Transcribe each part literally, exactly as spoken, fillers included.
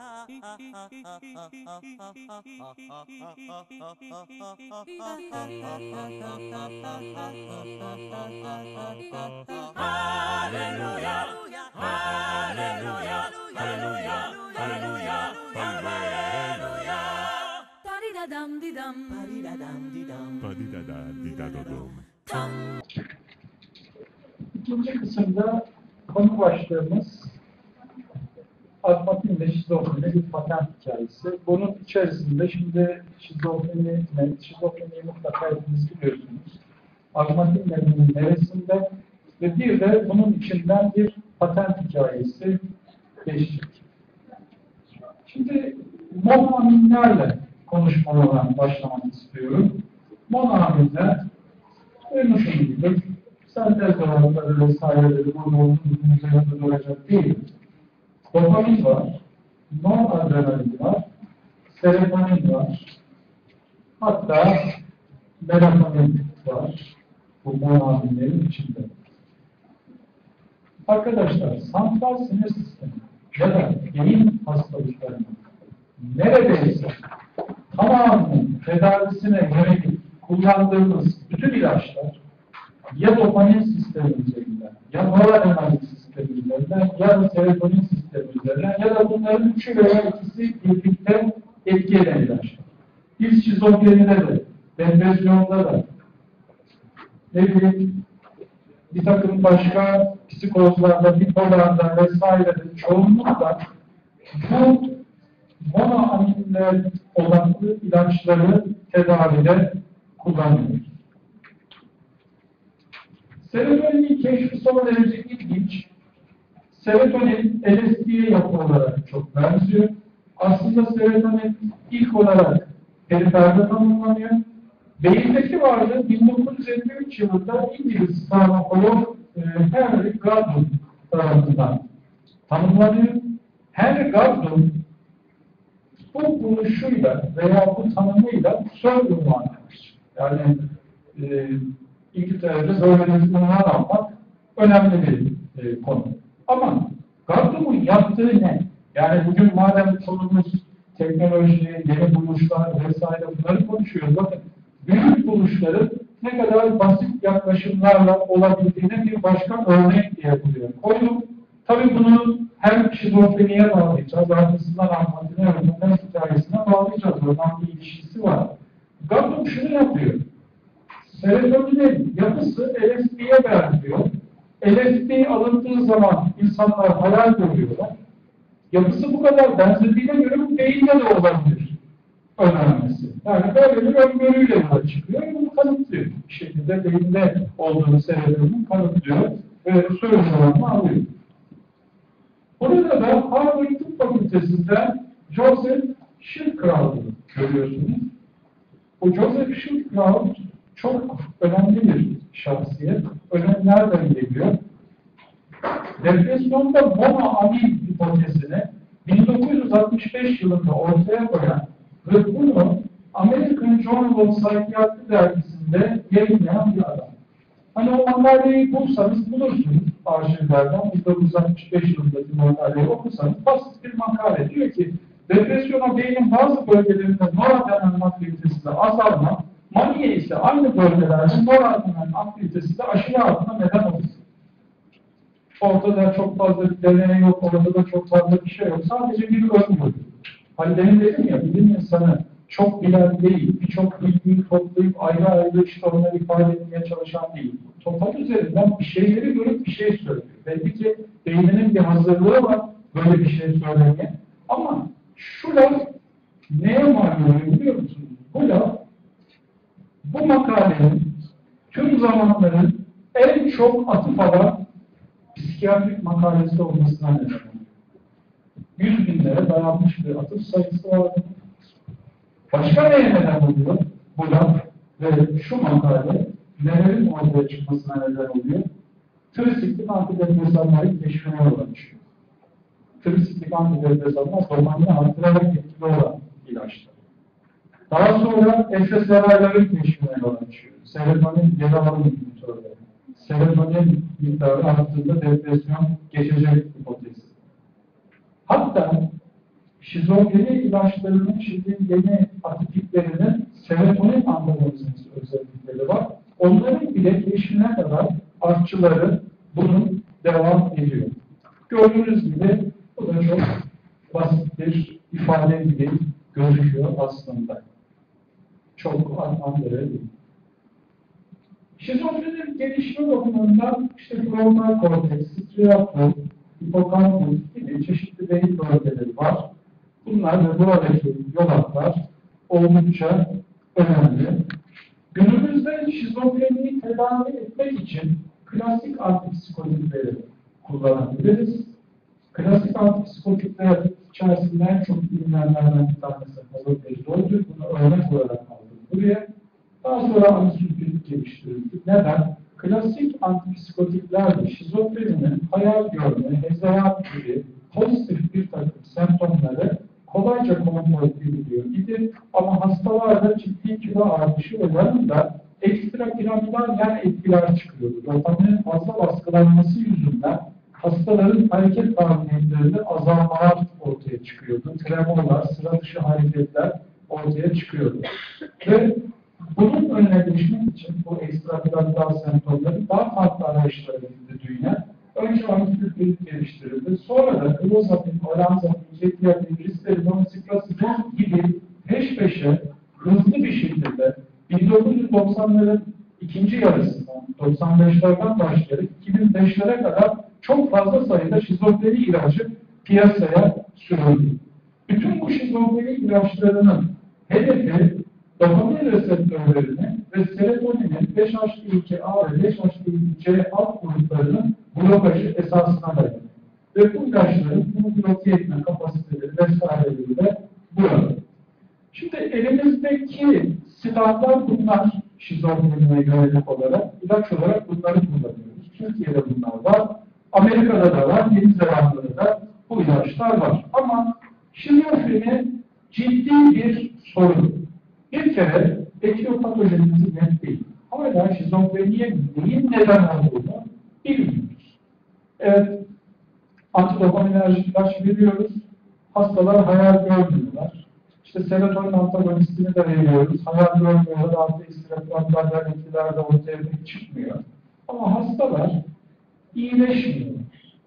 Hallelujah, hallelujah, hallelujah, hallelujah, hallelujah. Padidadam didam, padidadam didam, padidadam didadodum. Tam. İkinci kısımda konu başlığımız azmatin ve şizofreni bir patent hikayesi. Bunun içerisinde şimdi şizofreni, şizofreniyi mutlaka hepiniz biliyorsunuz. Azmatin nedeninin neresinde ve bir de bunun içinden bir patent hikayesi geçecek. Şimdi monoaminlerle konuşmalardan başlamak istiyorum. Monoaminler duymuşum gibi sentez oranları vesaireleri burada olduğunuzun üzerinde duracak değil. Dopamin var, noradrenalin var, serotonin var, hatta melatonin var bu monoaminlerin içinde. Arkadaşlar, santral sinir sistemi ya da beyin hastalıklarının neredeyse tamamının tedavisine yönelik kullandığımız bütün ilaçlar ya dopamin sistemi üzerinden, ya noradrenalin sistemi üzerinden, ya da serotonin sistemi üzerinden, ya da bunların üçü veya ikisi birlikte etki eden ilaçlar. Biz şizofrenide de, depresyonda da, ne bileyim, bir takım başka psikozlarda, bipolarda vesairede çoğunlukla bu monoaminler odaklı ilaçları tedavide kullanıyoruz. Serotonin keşfi son derece ilginç. Serotonin L S D'ye yapı olarak çok benziyor. Aslında serotonin ilk olarak periferde tanımlanıyor. Beyindeki varlığı bin dokuz yüz elli üç yılında İngiliz farmakolog Henry Gardner tarafından tanımlanıyor. Henry Gardner bu buluşuyla veya bu tanımıyla Sir unvanı almış. Yani e, İngiltere'de böyle bir unvan almak önemli bir e, konu. Ama Gardner'ın yaptığı ne? Yani bugün madem konumuz teknoloji, yeni buluşlar vesaire bunları konuşuyoruz. Bakın büyük buluşların ne kadar basit yaklaşımlarla olabildiğine bir başka örnek diye yapılıyor. Koydum. Tabii bunu hem şizofreniye bağlayacağız, arkasından anlatmaya örneğin hikayesine bağlayacağız. Oradan bir ilişkisi var. Gardner şunu yapıyor. Serotoninin yapısı L S D'ye benziyor. L S D alındığı zaman insanlar hayal görüyorlar. Yapısı bu kadar benzediğine göre bu beyinde de olabilir. Önemlisi. Yani böyle bir öngörüyle yola çıkıyor. Bunu kanıtlıyor. Bir şekilde beyinde olduğunu serotonin kanıtlıyor ve söylüyorlarını alıyor. Burada da Harvard Tıp Fakültesi'nden Joseph Schildkraut'u görüyorsunuz. Bu Joseph Schildkraut çok önemli bir şahsiyet. Önem nereden geliyor? Depresyonda monoamin hipotezini bin dokuz yüz altmış beş yılında ortaya koyan ve bunu American Journal of Psychiatry dergisinde yayınlayan bir adam. Hani o makaleyi bulsanız bulursunuz arşivlerden. bin dokuz yüz altmış beş yılındaki makaleyi okursanız basit bir makale. Diyor ki depresyona beynin bazı bölgelerinde noradrenalin aktivitesinde azalma, maniye ise aynı bölgelerde noradrenalin aktivitesinde aşırı artma neden olur. Ortada çok fazla bir deney yok, ortada çok fazla bir şey yok. Sadece bir öngörü. Hani benim dedim ya, bilim insanı çok bilen değil, birçok bilgiyi toplayıp ayrı ayrı işte onları ifade etmeye çalışan değil. Total üzerinden bir şeyleri görüp bir şey söylüyor. Belki ki beyninin bir hazırlığı var böyle bir şey söylemeye. Ama şu laf neye mal oluyor biliyor musunuz? Bu laf, bu makalenin tüm zamanların en çok atıf alan psikiyatrik makalesi olmasına neden oluyor. Yüz binlere dayanmış bir atıf sayısı var. Başka neye neden oluyor bu laf ve şu makale nelerin ortaya çıkmasına neden oluyor? Trisiklik antidepresanların keşfine yol açıyor. Trisiklik antidepresanlar dopamin'i artırarak etkili olan ilaçlar. Daha sonra S S R I'ların keşfine yol açıyor. Serotonin geri alım inhibitörleri. Serotonin miktarı arttığında depresyon geçecek hipotezi. Hatta şizofreni ilaçlarının şimdi yeni atipiklerinin serotonin antagonizması özellikleri var. Onların bile keşfine kadar artçıları bunun devam ediyor. Gördüğünüz gibi bu da çok basit bir ifade gibi gözüküyor aslında. Çok anlamlı değil. Şizofrenin gelişme bakımından işte frontal korteks, striatum, hipokampus gibi çeşitli beyin bölgeleri var. Bunlar ve buradaki yolaklar oldukça önemli. Günümüzde şizofreniyi tedavi etmek için klasik antipsikotikleri kullanabiliriz. Klasik antipsikotikler içerisinde en çok bilinenlerden bir tanesi hazırlayıcı. Bunu örnek olarak aldım buraya. Daha sonra antisülfit geliştirildik. Neden? Klasik antipsikotiklerde şizofreninin hayal görme, hezeyan gibi pozitif bir takım semptomları kolayca kontrol ediliyor idi. Ama hastalarda ciddi kilo artışı ve yanında ekstra piramidal yan etkiler çıkıyordu. Dopaminin fazla baskılanması yüzünden hastaların hareket kabiliyetlerinde azalmalar ortaya çıkıyordu. Tremorlar, sıra dışı hareketler ortaya çıkıyordu. Ve bunun önüne geçmek için bu ekstrapiramidal semptomları daha farklı araçlara gidildi dünya. Önce antisülfit geliştirildi. Sonra da klozapin, olanzapin, ketiapin, risperidon, siprasidon gibi peş peşe hızlı bir şekilde bin dokuz yüz doksanların ikinci yarısından, doksan beşlerden başlayarak iki bin beşlere kadar çok fazla sayıda şizofreni ilacı piyasaya sürüldü. Bütün bu şizofreni ilaçlarının hedefi dopamin reseptörlerini ve serotoninin beş H T iki A ve beş H T iki C alt gruplarının blokajı esasına dayanıyor. Ve bu ilaçların bunu bloke etme kapasiteleri vesaireleri de burada. Şimdi elimizdeki silahlar bunlar, şizofreniye yönelik olarak, ilaç olarak bunları kullanıyoruz. Türkiye'de bunlar var, Amerika'da da var, Yeni Zelanda'da da bu ilaçlar var. Ama şizofreni ciddi bir sorun. Bir kere etiyopatojenimiz net değil. Hala şizofreniye neyin neden olduğunu bilmiyoruz. Evet, antidopaminerjik ilaç veriyoruz. Hastalar hayal görmüyorlar. İşte serotonin antagonistini de veriyoruz. Hayal görmüyorlar, artı ekstrapiramidal etkiler de ortaya çıkmıyor. Ama hastalar iyileşmiyor.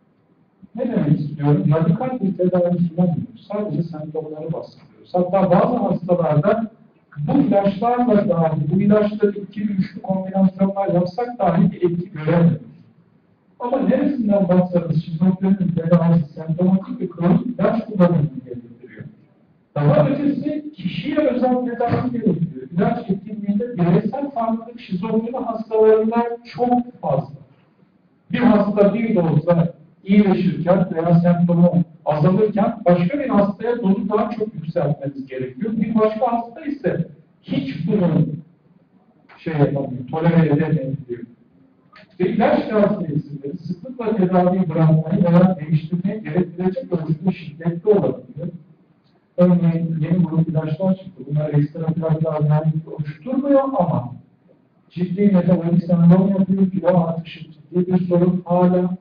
Ne demek istiyorum? Radikal bir tedavi sunamıyoruz. Sadece semptomları bastırıyoruz. Hatta bazı hastalarda bu ilaçlarla dahi, bu ilaçları ikili üçlü kombinasyonlar yapsak dahi bir etki göremiyoruz. Ama neresinden baksanız şizofrenin tedavisi semptomatik bir kronik ilaç kullanımını gerektiriyor. Daha ötesi kişiye özel tedavi gerektiriyor. İlaç etkinliğinde bireysel farklılık şizofreni hastalarında çok fazla. Bir hasta bir dozda iyileşirken veya semptomu azalırken başka bir hastaya dozu daha çok yükseltmeniz gerekiyor. Bir başka hasta ise hiç bunu şey yapamıyor, tolere edemiyor. Ve ilaç tavsiyeleri sıklıkla tedaviyi bırakmayı veya değiştirmeyi gerektirecek ölçüde şiddetli olabiliyor. Örneğin yeni grup ilaçlar çıktı. Bunlar ekstra piramidal özellikle oluşturmuyor ama ciddi metabolik sendrom yapıyor, kilo artışı ciddi bir sorun hala.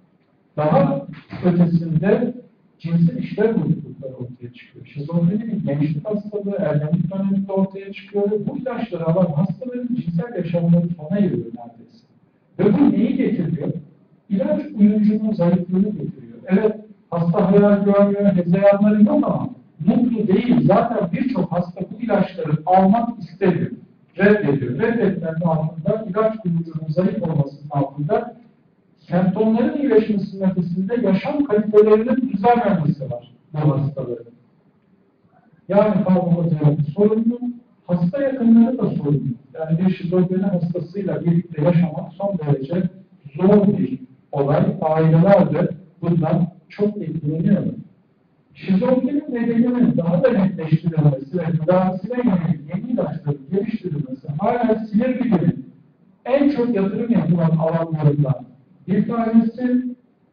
Daha ötesinde cinsel işlev bozuklukları ortaya çıkıyor. Şizofreninin gençlik hastalığı, ergenlik döneminde ortaya çıkıyor ve bu ilaçları alan hastaların cinsel yaşamları sona eriyor neredeyse. Ve bu neyi getiriyor? İlaç uyumculuğun zayıflığını getiriyor. Evet, hasta hayal görmüyor, hezeyanları yok ama mutlu değil. Zaten birçok hasta bu ilaçları almak istemiyor. Reddediyor. Reddetmenin altında, ilaç uyumculuğun zayıf olmasının altında semptomların iyileşmesinin ötesinde yaşam kalitelerinin düzelmemesi var bu hastaların. Yani farmakoterapi sorunlu, hasta yakınları da sorunlu. Yani bir şizofreni hastasıyla birlikte yaşamak son derece zor bir olay. Aileler de bundan çok etkileniyor. Şizofrenin nedeninin daha da netleştirilmesi ve tedavisine yönelik yeni ilaçların geliştirilmesi hala sinir biliminin en çok yatırım yapılan alanlarından bir tanesi.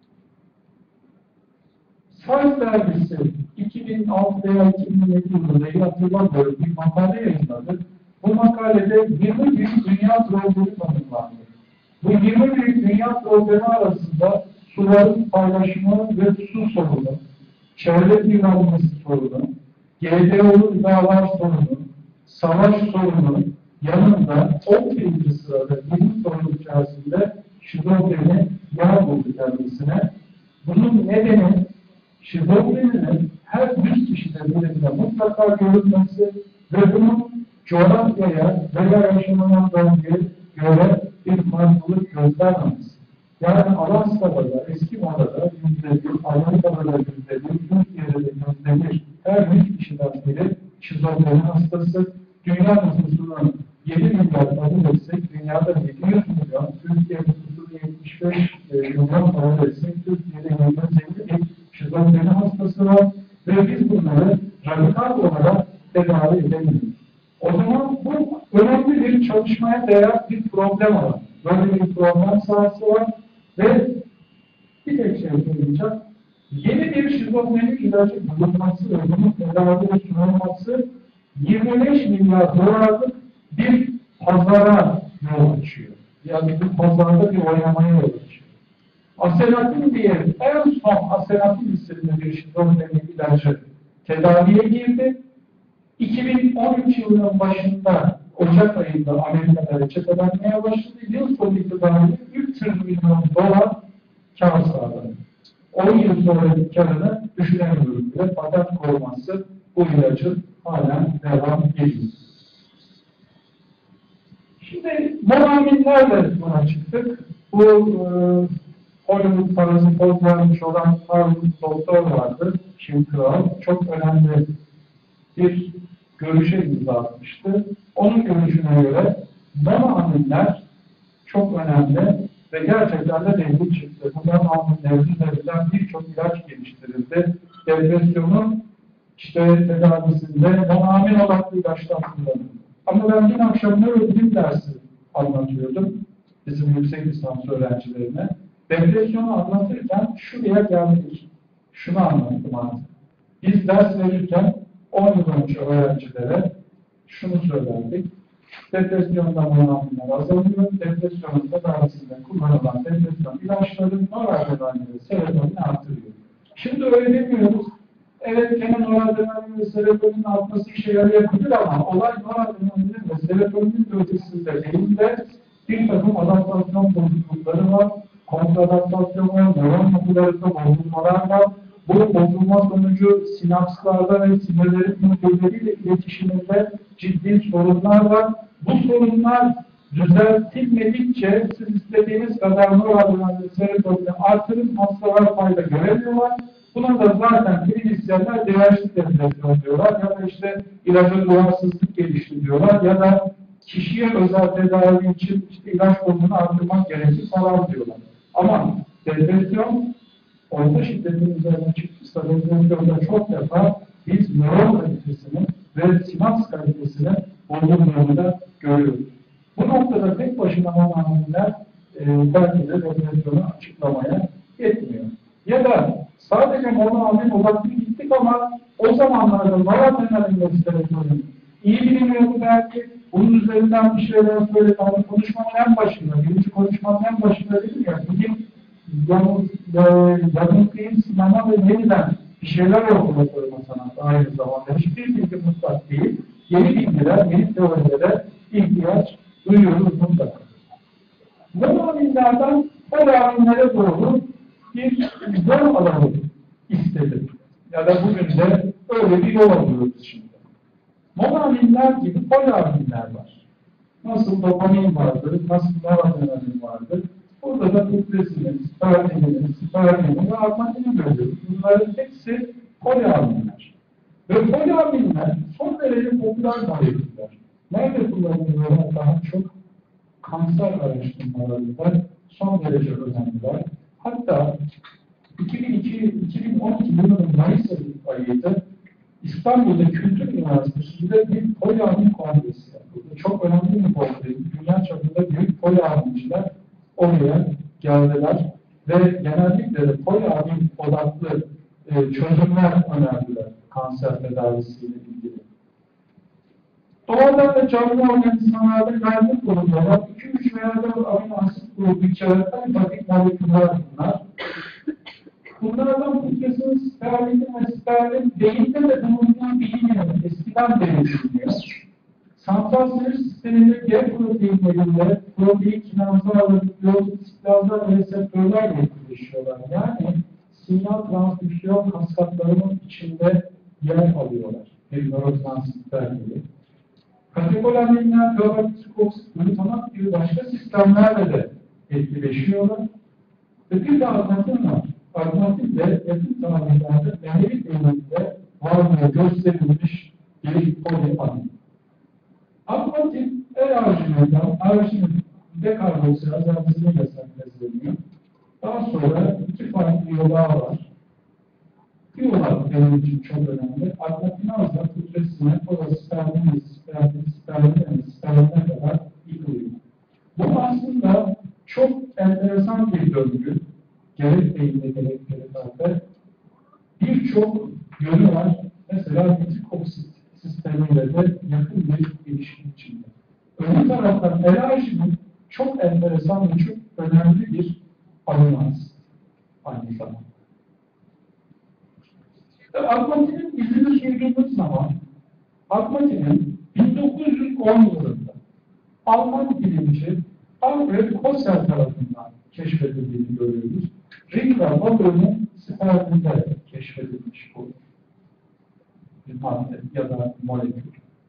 Science dergisi iki bin altı veya iki bin yedi yılında iyi hatırlamıyorum bir makale yayınladı. Bu makalede yirmi büyük dünya problemi tanımlandı. Bu yirmi büyük dünya problemi arasında suların paylaşımı ve su sorunu, çevre kirlenmesi sorunu, G D O gıdalar sorunu, savaş sorunu yanında on birinci sırada yirmi sorun içerisinde şizofreni yer buldu kendisine. Bunun nedeni şizofreninin her yüz kişiden birinde mutlaka görülmesi ve bunun coğrafyaya veya yaşanılan bölgeye göre bir farklılık göstermemesi. Yani Alaska'da da, Eskimo'da yüzde bir, Amerika'da da yüzde bir, Türkiye'de de yüzde bir, her yüz kişiden biri şizofreni hastası. Dünya nüfusunun yedi milyar kabul etsek, dünyada yedi yüz milyon, Türkiye nüfusunun yetmiş beş milyon kabul etsek, Türkiye'de yedi yüz elli bin şizofreni hastası var ve biz bunları radikal olarak tedavi edemiyoruz. O zaman bu önemli bir çalışmaya değer bir problem var. Böyle bir problem sahası var ve bir tek şey söyleyeceğim. Yeni bir şizofreni ilacı bulunması ve bunun tedaviye sunulması yirmi beş milyar dolarlık bir pazara yol açıyor. Yani bir pazarda bir oynamaya yol açıyor. Asenatin diye en son Asenatin isimli bir şizofreni ilacı tedaviye girdi. iki bin on üç yılının başında Ocak ayında Amerika'da reçetelenmeye başladı. Yıl sonu itibariyle üç yüz milyon dolar kar sağladı. on yıl sonraki karını düşünemiyoruz bile. Patent koruması bu ilacın halen devam ediyor. Şimdi monaminlerle buna çıktık. Bu e, Hollywood parası poz vermiş olan Harvard doktor vardı. Jim Crow. Çok önemli bir görüşe imza atmıştı. Onun görüşüne göre monoaminler çok önemli ve gerçekten de devlet çıktı. Bu monoaminler üzerinden birçok ilaç geliştirildi. Depresyonun işte tedavisinde monoamin odaklı ilaçlar kullanıldı. Ama ben dün akşam nörobilim dersi anlatıyordum bizim yüksek lisans öğrencilerine. Depresyonu anlatırken şuraya geldik. Şunu anlattım artık. Biz ders verirken on yıl önce öğrencilere şunu söylerdik. Depresyondan monoaminler azalıyor. Depresyonun tedavisinde kullanılan depresyon ilaçları noradrenalini ve serotonini artırıyor. Şimdi öyle demiyoruz. Evet, gene noradrenalin ve serotonin artması işe yarayabilir ama olay noradrenalin ve serotonin ötesinde beyinde bir takım adaptasyon bozuklukları var, kontradaptasyon var, nöron yapılarında bozulmalar var. Bu bozulma sonucu sinapslarda ve sinirlerin birbirleriyle iletişiminde ciddi sorunlar var. Bu sorunlar düzeltilmedikçe siz istediğiniz kadar noradrenalin ve serotonini artırın, hastalar fayda göremiyorlar. Buna da zaten klinisyenler dirençli depresyon diyorlar ya da işte ilaca duyarsızlık gelişti diyorlar ya da kişiye özel tedavi için işte ilaç dozunu artırmak gerekir falan diyorlar. Ama depresyon orta şiddetin üzerine çıktıysa depresyonda çok defa biz nöron kalitesini ve sinaps kalitesini bozulduğunu da görüyoruz. Bu noktada tek başına monoaminler e, belki de depresyonu açıklamaya yetmiyor. Ya da sadece monoamin odaklı gittik ama o zamanlarda noradrenalin ve serotonin iyi biliniyordu belki. Bunun üzerinden bir şeyler söyledim. Ama konuşmanın en başında, birinci konuşmanın en başında dedim ya, bugün yarın kıyım, sinema ve yeniden bir şeyler ortaya koyma sanatı aynı zamanda. Hiçbir bilgi mutlak değil. Yeni bilgiler, yeni teorilere ihtiyaç duyuyoruz mutlaka. Monoaminlerden poliaminlere doğru bir yol alanı istedim. Ya da bugün de öyle bir yol alıyoruz şimdi. Monoaminler gibi poliaminler var. Nasıl dopamin vardır, nasıl noradrenalin vardır. Burada da putresinin, sperminin, sperminin ve armatinin görüyoruz. Bunların hepsi poliaminler. Ve poliaminler son derece popüler moleküller. Nerede kullanılıyorlar daha çok? Kanser araştırmalarında son derece önemliler. Hatta iki bin iki iki bin on iki yılının Mayıs ayıydı. İstanbul'da Kültür Üniversitesi'nde bir poliamin kongresi yapıldı. Çok önemli bir kongre. Dünya çapında büyük poliaminciler oraya geldiler ve genellikle de poliamin odaklı e, çözümler önerdiler kanser tedavisiyle ilgili. Doğada ve canlı organizmalarda yardımcı bulunuyorlar. iki üç veya dört amino asit grubu içeren batik moleküller bunlar. Bunlardan putresinin sterlin ve sterlin beyinde de bulunduğu biliniyor. Eskiden beri biliniyor. Santral sinir sisteminde G proteinlerinde protein kinazlarla, nükleozitazlar ve reseptörlerle etkileşiyorlar. Yani sinyal transmisyon kaskatlarının içinde yer alıyorlar. Bir nörotransmitter gibi. Katekolaminler, galaktik oksit, glutamat gibi başka sistemlerle de etkileşiyorlar. Ve bir de armatin var. Armatin de yakın tarihlerde memelik bölümünde varlığı gösterilmiş bir poliamin. Armatin, E-arjininden arjinin dekarboksilazentizmiyle sentezleniyor. Daha sonra iki farklı yolağı var. Bir yolak benim için çok önemli. Armatinazla putresine, pozaspermin, spermin, spermin, spermine kadar yıkılıyor. Bu aslında çok enteresan bir döngü. Gerek beyinde gerek periferде birçok yönü var. Mesela nitrik oksit sistemiyle de yakın bir ilişki içinde. Öbür taraftan enerjinin çok enteresan ve çok önemli bir alınan aynı zamanda. Armatinin izini sürdüğümüz zaman Armatinin bin dokuz yüz on yılında Alman bilimci Alfred Kossel tarafından keşfedildiğini görüyoruz. Ringra balığının sperminde keşfedilmiş bu bir madde ya da molekül.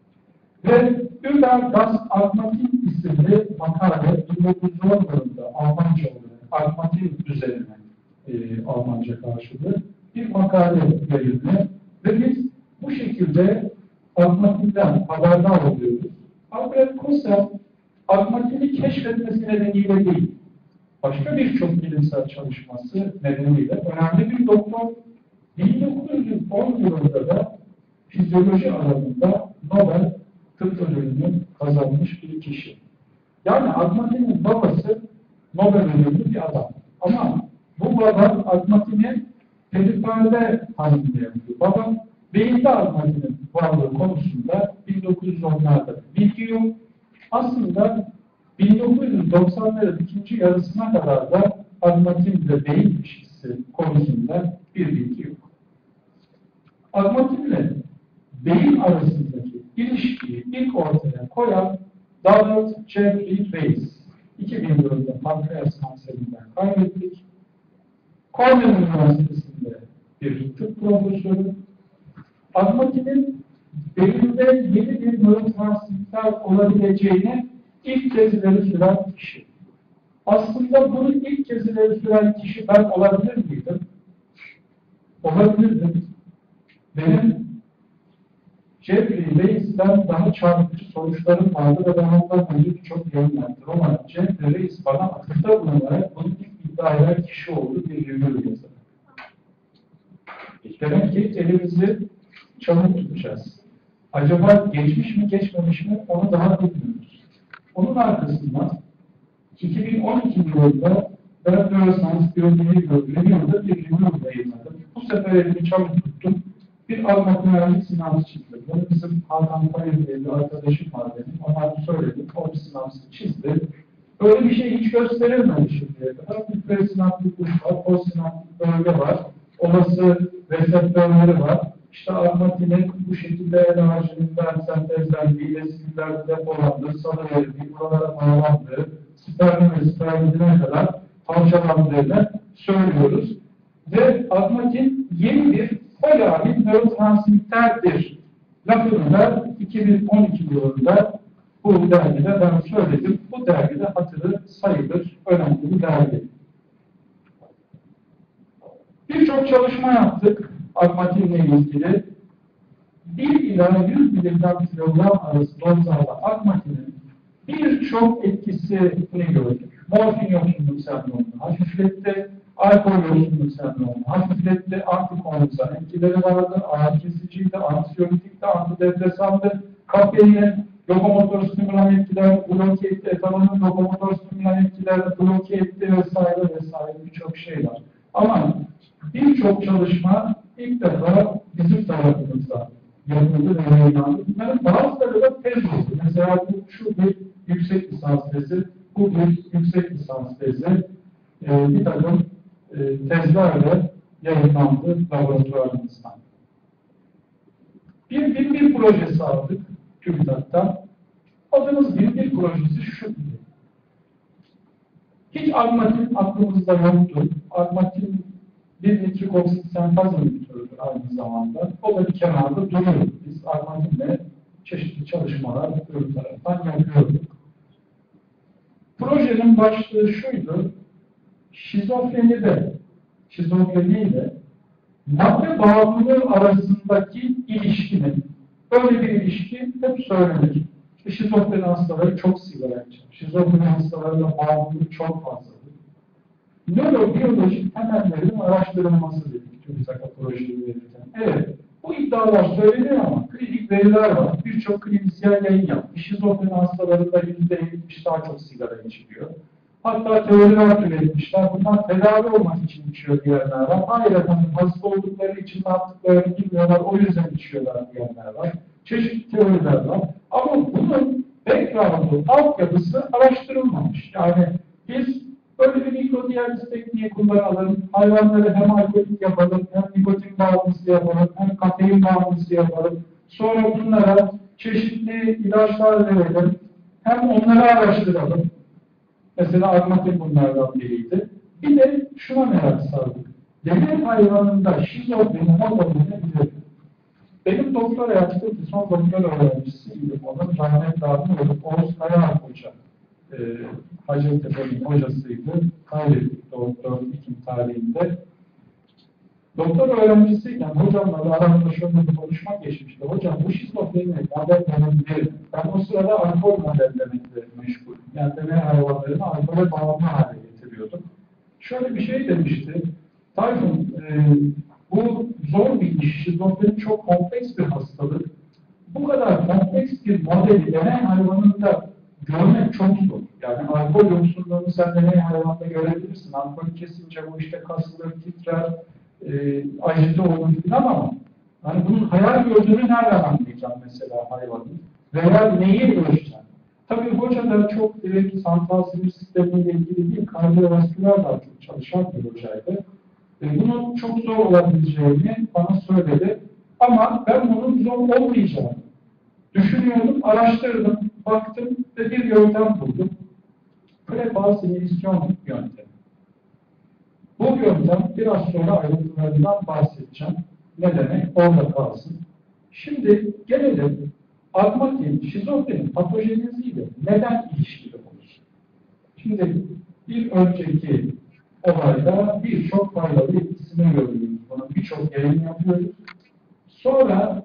Ve Über das Armatin isimli makale bin dokuz yüz on yılında Almanca olarak Armatin üzerine e, Almanca karşılığı bir makale yayınlıyor ve biz bu şekilde Armatin'den haberdar oluyoruz. Alfred Kossel Armatin'i keşfetmesi nedeniyle değil, başka birçok bilimsel çalışması nedeniyle önemli bir doktor. bin dokuz yüz on yılında da fizyoloji alanında Nobel Tıp Ödülünü kazanmış bir kişi. Yani Armatin'in babası Nobel ödüllü bir adam. Ama bu baba Armatin'i periferde halinde yapıyor. Babam beyinde Armatin'in varlığı konusunda bin dokuz yüz onlarda bilgi yok. Aslında bin dokuz yüz doksanların ikinci yarısına kadar da Armatin ve beyin ilişkisi konusunda bir bilgi yok. Armatin ile beyin arasındaki ilişkiyi ilk ortaya koyan Donald Jeffrey Reis. iki bin yılında pankreas kanserinden kaybettik. Cornell Üniversitesi'nde bir tıp profesörü. Armatin'in beyinde yeni bir nörotransmitter olabileceğini ilk kez ileri süren kişi. Aslında bunu ilk kez ileri süren kişi ben olabilir miydim? Olabilirdim. Benim Jeffrey Reis'ten daha çarpıcı sonuçlarım vardı ve ben ondan önce birçok yayınlandım. Ama Jeffrey Reis bana atıfta bulunarak bunu ilk iddia eden kişi oldu bir review yazarı. Demek ki elimizi çabuk tutacağız. Acaba geçmiş mi geçmemiş mi onu daha bilmiyoruz. Onun arkasından iki bin on iki yılında ben Neuroscience Biyoloji Review'da bir review yayınladım. Bu sefer elimi çabuk tuttum. Bir Alman sinapsı çizdi. Bunu bizim Hakan Payır diye bir arkadaşım var benim. Ona söyledim. O bir sinapsı çizdi. Böyle bir şey hiç gösterilmedi şimdiye kadar. Bir presinaptik uç var, postsinaptik bölge var. Olası reseptörleri var. İşte Armatin'in bu şekilde enerjisinden sentezlendiği, esinlerde depolandığı, salıverildiği, buralara bağlandığı, spermin ve spermidine kadar parçalandığını söylüyoruz. Ve Armatin yeni bir poliamin nörotransmitterdir lafını da iki bin on iki yılında bu dergide ben söyledim. Bu dergide hatırı sayılır, önemli bir dergi. Birçok çalışma yaptık Armatin'le ilgili. bir ila yüz miligram kilogram arası dozlarla Armatin'in birçok etkisini gördük. Morfin yoksunluk sendromunu hafifletti, alkol yoksunluk sendromunu hafifletti, antikonvulsan etkileri vardı, ağrı kesiciydi, antibiyotikti, antidepresandı, kafeinin lokomotor stimulan etkiler bloke etti, etanolun lokomotor stimulan etkiler bloke etti vesaire vesaire birçok şey var. Ama birçok çalışma ilk defa bizim tarafımızda yapıldı ve yayınlandı. Bunların bazıları da tez oldu. Mesela bu şu bir yüksek lisans tezi, bu bir yüksek lisans tezi. Ee, bir takım e, tezlerle yayınlandı laboratuvarımızdan. Bir bin bir projesi aldık TÜBİTAK'tan. Adımız bin bir projesi şu gibi. Hiç armatin aklımızda yoktu. Armatin bir nitrik oksit sentaz inhibitörüdür aynı zamanda. O da bir kenarda duruyor. Biz armatinle çeşitli çalışmalar ürün taraftan yapıyorduk. Projenin başlığı şuydu. Şizofrenide, şizofreni ile madde bağımlılığı arasındaki ilişkinin, böyle bir ilişki hep söylenir. Şizofreni hastaları çok sigara içer. Şizofreni hastalarında bağımlılık çok fazladır. Nörobiyolojik temellerinin araştırılması dedik TÜBİTAK'a projeyi verirken. Evet, bu iddialar söyleniyor ama klinik veriler var. Birçok klinisyen yayın yapmış. Şizofreni hastalarında yüzde yetmiş daha çok sigara içiliyor. Hatta teoriler üretmişler. Bunlar tedavi olmak için içiyor diyenler var. Hayır efendim, hasta oldukları için ne yaptıklarını bilmiyorlar, o yüzden içiyorlar diyenler var. Çeşitli teoriler var. Ama bunun background'u, altyapısı araştırılmamış. Yani biz böyle bir mikrodiyaliz tekniği kullanalım, hayvanları hem alkolik yapalım, hem nikotin bağımlısı yapalım, hem kafein bağımlısı yapalım. Sonra bunlara çeşitli ilaçlar verelim, hem onları araştıralım. Mesela armatin bunlardan biriydi. Bir de şuna merak sardık. Deney hayvanında şizofreni modelini bilir. Benim doktora yaptığım son doktor öğrencisiydim. Onun rahmetli adını olup Oğuz Kayahan Hoca. E, Hacettepe'nin hocasıydı. Kaybettik doktor ikim tarihinde. Doktor öğrencisiyken hocamla da aramızda şöyle bir konuşma geçmişti. Hocam bu şizofreni modellenebilir. Ben o sırada alkol modellemekle meşgul. Yani deney hayvanlarını alkole bağımlı hale getiriyordum. Şöyle bir şey demişti. Tayfun, e, bu zor bir iş. Şizofreni çok kompleks bir hastalık. Bu kadar kompleks bir modeli deney hayvanında görmek çok zor. Yani alkol yoksunluğunu sen deney hayvanda görebilirsin. Alkol kesince bu işte kasılır, titrer, e, acıtı olur filan ama hani bunun hayal gördüğünü nereden anlayacağım mesela hayvanın? Veya neyi ölçeceğim? Tabii hoca da çok direkt santral sinir sistemiyle ilgili değil, kardiyovasküler daha çok çalışan bir hocaydı. E, bunun çok zor olabileceğini bana söyledi. Ama ben bunun zor olmayacağını düşünüyordum, araştırdım, baktım ve bir yöntem buldum. Prefaz simülasyon yöntemi. Bu yöntem biraz sonra ayrıntılarından bahsedeceğim. Ne demek? Orada kalsın. Şimdi gelelim armatin, şizofrenin patojenisiyle neden ilişkili olur? Şimdi bir önceki olayda birçok faydalı etkisini görüyoruz. Bunun birçok yayın yapıyoruz. Sonra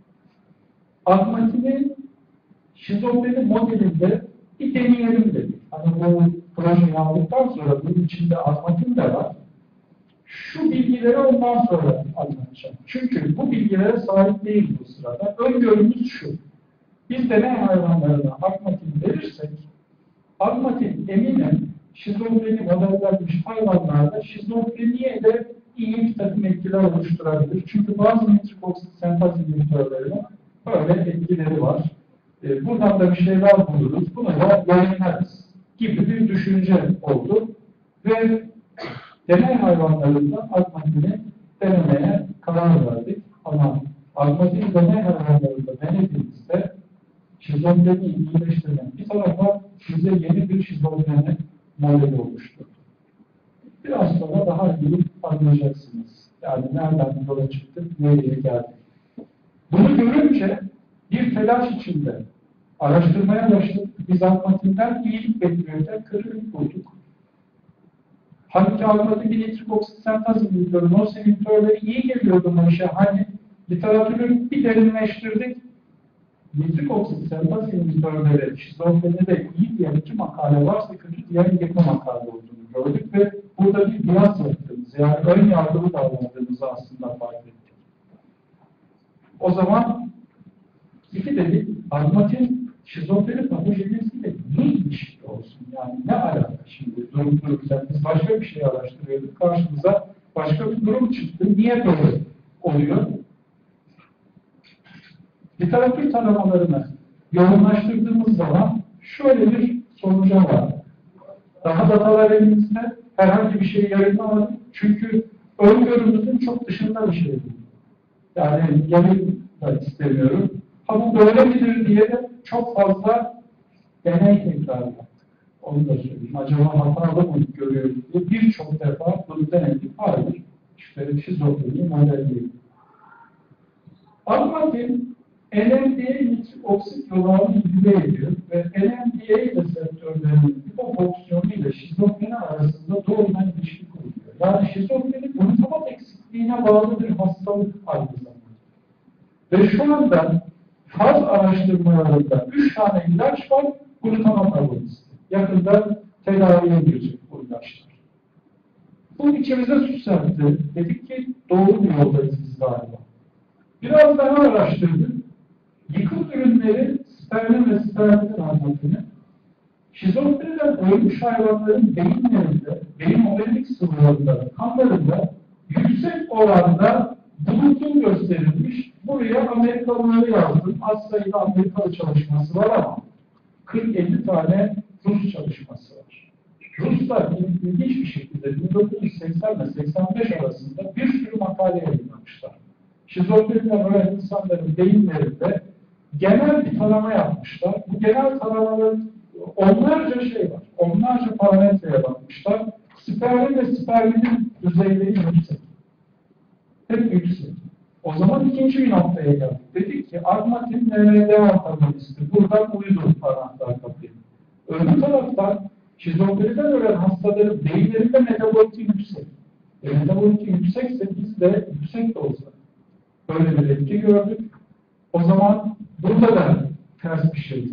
armatini şizofreni modelinde bir deneyelim dedik. Hani bu projeyi aldıktan sonra bunun içinde armatin de var. Şu bilgileri ondan sonra anlatacağım. Çünkü bu bilgilere sahip değil bu sırada. Öngörümüz şu. Biz deney hayvanlarına armatin verirsek, armatin eminim şizofreni modellenmiş hayvanlarda şizofreniye de iyi bir takım etkiler oluşturabilir. Çünkü bazı nitrik oksit sentaz inhibitörlerinin böyle etkileri var. E, buradan da bir şeyler buluruz. Bunu da yayınlarız gibi bir düşünce oldu. Ve deney hayvanlarında armatini denemeye karar verdik. Ama armatini deney hayvanlarında denediğimizde şizofreni iyileştirmek bir tarafa bize yeni bir şizofreni modeli oluşturdu. Biraz sonra daha iyi anlayacaksınız. Yani nereden yola çıktık, nereye geldik. Bunu görünce bir telaş içinde araştırmaya başladık. Biz armatinden iyilik bekliyorken kötülük bulduk. Halbuki armatin bir nitrik oksit sentaz inhibitörü, NOS inhibitörleri iyi geliyordu bu işe. Hani literatürü bir derinleştirdik. Nitrik oksit sentaz inhibitörleri şizofrenide iyi diyen iki makale varsa kötü diyen iki makale olduğunu gördük ve burada bir biraz yaptığımız, yani ön yargılı davrandığımızı aslında fark ettik. O zaman iki dedik, armatin şizofreni patojenisiyle ne ilişki olsun? Yani ne alaka şimdi durum dururken biz başka bir şey araştırıyorduk, karşımıza başka bir durum çıktı. Niye böyle oluyor? Literatür taramalarını yoğunlaştırdığımız zaman şöyle bir sonuca var. Daha datalar elimizde, herhangi bir şey yayınlamadık. Çünkü öngörümüzün çok dışında bir şey bu. Yani geri de istemiyorum. Ha bu böyle midir diye de çok fazla deney tekrar yaptık. Onu da söyleyeyim. Acaba hatalı mı görüyoruz diye birçok defa bunu denedik. Hayır. İşte şizofreni model değil. Almatin N M D A nitrik oksit yollarını inhibe ediyor ve N M D A reseptörlerinin hipofonksiyonu ile şizofreni arasında doğrudan ilişki kuruyor. Yani şizofreni glutamat eksikliğine bağlı bir hastalık aynı zamanda. Ve şu anda faz araştırmalarında üç tane ilaç var, glutamat agonisti. Yakında tedaviye girecek bu ilaçlar. Bu içimize su serpti. Dedik ki doğru bir yoldayız biz galiba. Biraz daha araştırdık. Yıkım ürünleri spermin ve sperminin anlatını, şizofreniden ölmüş hayvanların beyinlerinde, beyin omurilik sıvılarında, kanlarında yüksek oranda bulutun gösterilmiş. Buraya Amerikalıları yazdım. Az sayıda Amerikalı çalışması var ama kırk elli tane Rus çalışması var. Ruslar ilginç bir şekilde bin dokuz yüz seksen ile seksen beş arasında bir sürü makale yayınlamışlar. Şizofreniyle ölen insanların beyinlerinde genel bir tarama yapmışlar. Bu genel taramaların onlarca şey var. Onlarca parametreye bakmışlar. Spermin ve sperminin düzeyleri yüksek. Hep yüksek. O zaman ikinci bir noktaya geldik. Dedik ki Armatin N M D A antagonisti. Buradan uydu parantlar kapıyı. Öbür taraftan şizofreniden ölen hastaların beyinlerinde metaboliti yüksek. E, metaboliti yüksekse biz de yüksek de olsa böyle bir etki gördük. O zaman burada da ters bir şeydi.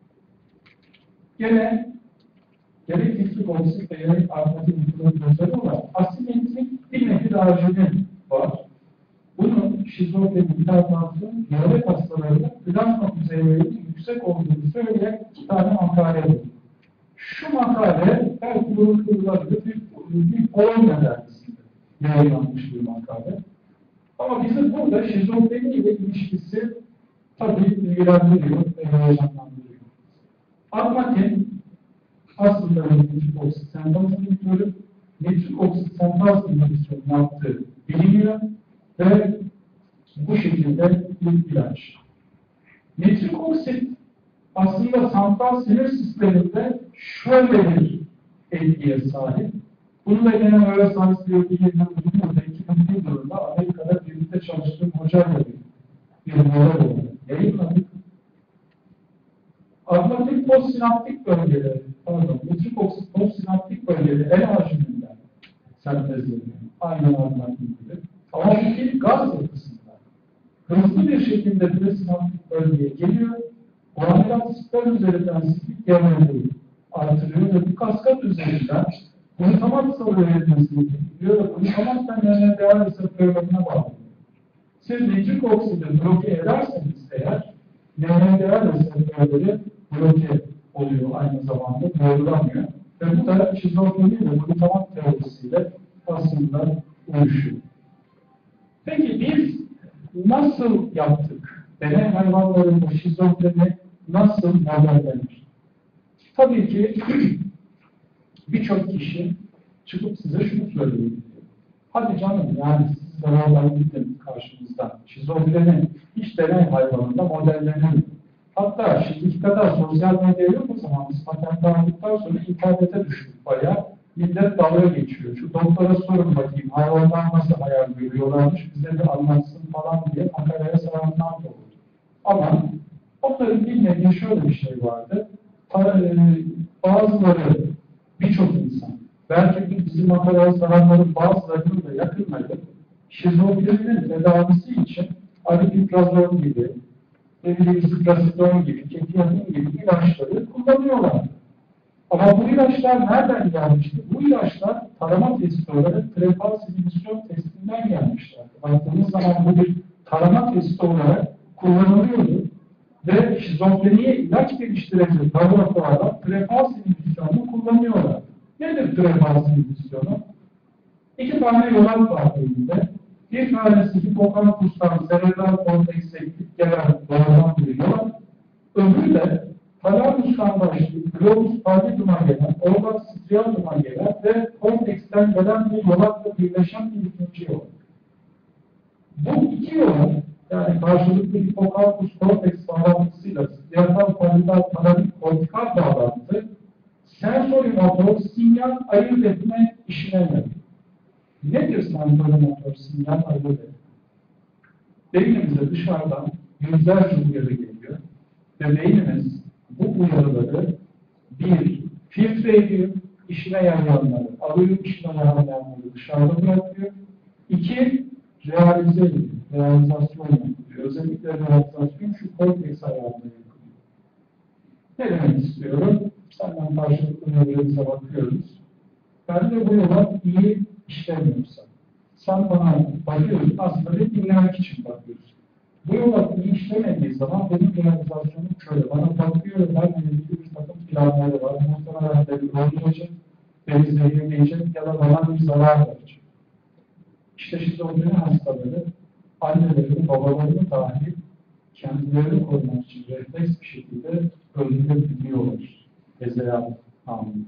Gene gerek nitrik oksit ve gerek armatin nitrik olarak asimetrik bir nevi arginin var. Bunun şizofreni, hipertansiyon, diyabet hastalarında plazma düzeylerinin yüksek olduğunu söyleyen iki tane makale var. Şu makale belki bunun kırılarında bir, bir Polonya dergisinde yayınlanmış bir makale. Ama bizim burada şizofreni ile ilişkisi tabii ilgilendiriyor ve heyecanlandırıyor. Armatin aslında nitrik oksit sentaz inhibitörü, nitrik oksit sentaz inhibisyonu yaptığı biliniyor ve bu şekilde bir ilaç. Nitrik oksit aslında santral sinir sisteminde şöyle bir etkiye sahip. Bunu da gene öyle sansıyor diye uzun iki bin bir yılında Amerika'da birlikte çalıştığım hocayla bir model oldu. Yayınladık. Armatik postsinaptik bölgeleri, pardon, nitrik oksit postsinaptik bölgeleri enerjiminden sentezleniyor. Aynı armatik gibi. Ama bu bir gaz yapısında. Hızlı bir şekilde presinaptik bölgeye geliyor. Orangat sperm üzerinden sipik yerleri artırıyor ve bu kaskat üzerinden glutamat salgılamasını getiriyor ve glutamat N M D A reseptörlerine bağlıyor. Siz nitrik oksidi bloke ederseniz eğer N M D A reseptörleri bloke oluyor aynı zamanda, doğrulamıyor. Ve bu da şizofreni ve glutamat teorisiyle aslında uyuşuyor. Peki biz nasıl yaptık? Deney hayvanlarında şizofreni nasıl modellenir? Tabii ki birçok kişi çıkıp size şunu söylüyor. Hadi canım yani siz beraber gidin karşınızdan. Şizofreni hiç deney hayvanında modellenir. Hatta şimdiki kadar sosyal medya yok o zaman. Biz patent aldıktan sonra internete düştük bayağı. Millet dalga geçiyor. Şu doktora sorun bakayım, hayvanlar nasıl hayal görüyorlarmış, bize de anlatsın falan diye makaleye saranlar da oldu. Ama onların bilmediği şöyle bir şey vardı. Bazıları, birçok insan, belki bizim makaleye saranların bazılarının da yakınları, şizofreninin tedavisi için aripiprazol gibi, ziprasidon gibi, ketiapin gibi ilaçları kullanıyorlar. Ama bu ilaçlar nereden gelmişti? Bu ilaçlar tarama testi olarak trefaz inhibisyon testinden gelmişler. Baktığımız zaman bu bir tarama testi olarak kullanılıyordu. Ve şizofreniye ilaç geliştirecek laboratuvarlar trefaz inhibisyonunu kullanıyorlar. Nedir trefaz inhibisyonu? İki tane yolak var elinde. Bir tanesi hipokampustan serebral kortekse gidip gelen doğrudan bir yolak. Öbürü de talamustan başlayıp globus pallidum'a gelen, organ striatum'a gelen ve korteksten korteksten gelen bir yolakla birleşen bir ikinci yol. Bu iki yol, yani karşılıklı hipokampus korteks bağlantısıyla siyasal parietal parabik kortikal bağlantı, sensori motor sinyal ayırt etme işine yarıyor. Nedir sensori motor sinyal ayırt etme? Beynimize dışarıdan yüzlerce uyarı geliyor ve beynimiz bu uyarıları bir, filtre ediyor, işine yarayanları alıyor, işine yaramayanları dışarıda bırakıyor. İki, realize ediyor, realizasyon yapıyor. Özellikle realizasyon şu korteks ayarında yapıyor. Ne demek istiyorum? Senden karşılıklı nöbremize bakıyoruz. Ben de bu yola iyi işlemiyorsam, sen bana bakıyorsun, aslında bir dinlemek için bakıyorsun. Bu yola iyi işlemediği zaman benim realizasyonum şöyle, bana bakıyor ve ben de bir takım planları var. Muhtemelen beni öldürecek, beni zehirleyecek ya da bana bir zarar verecek. İşte şizofreni hastaları, annelerini, babalarını dahi kendilerini korumak için refleks bir şekilde öldürebiliyorlar. Ezeyat anında.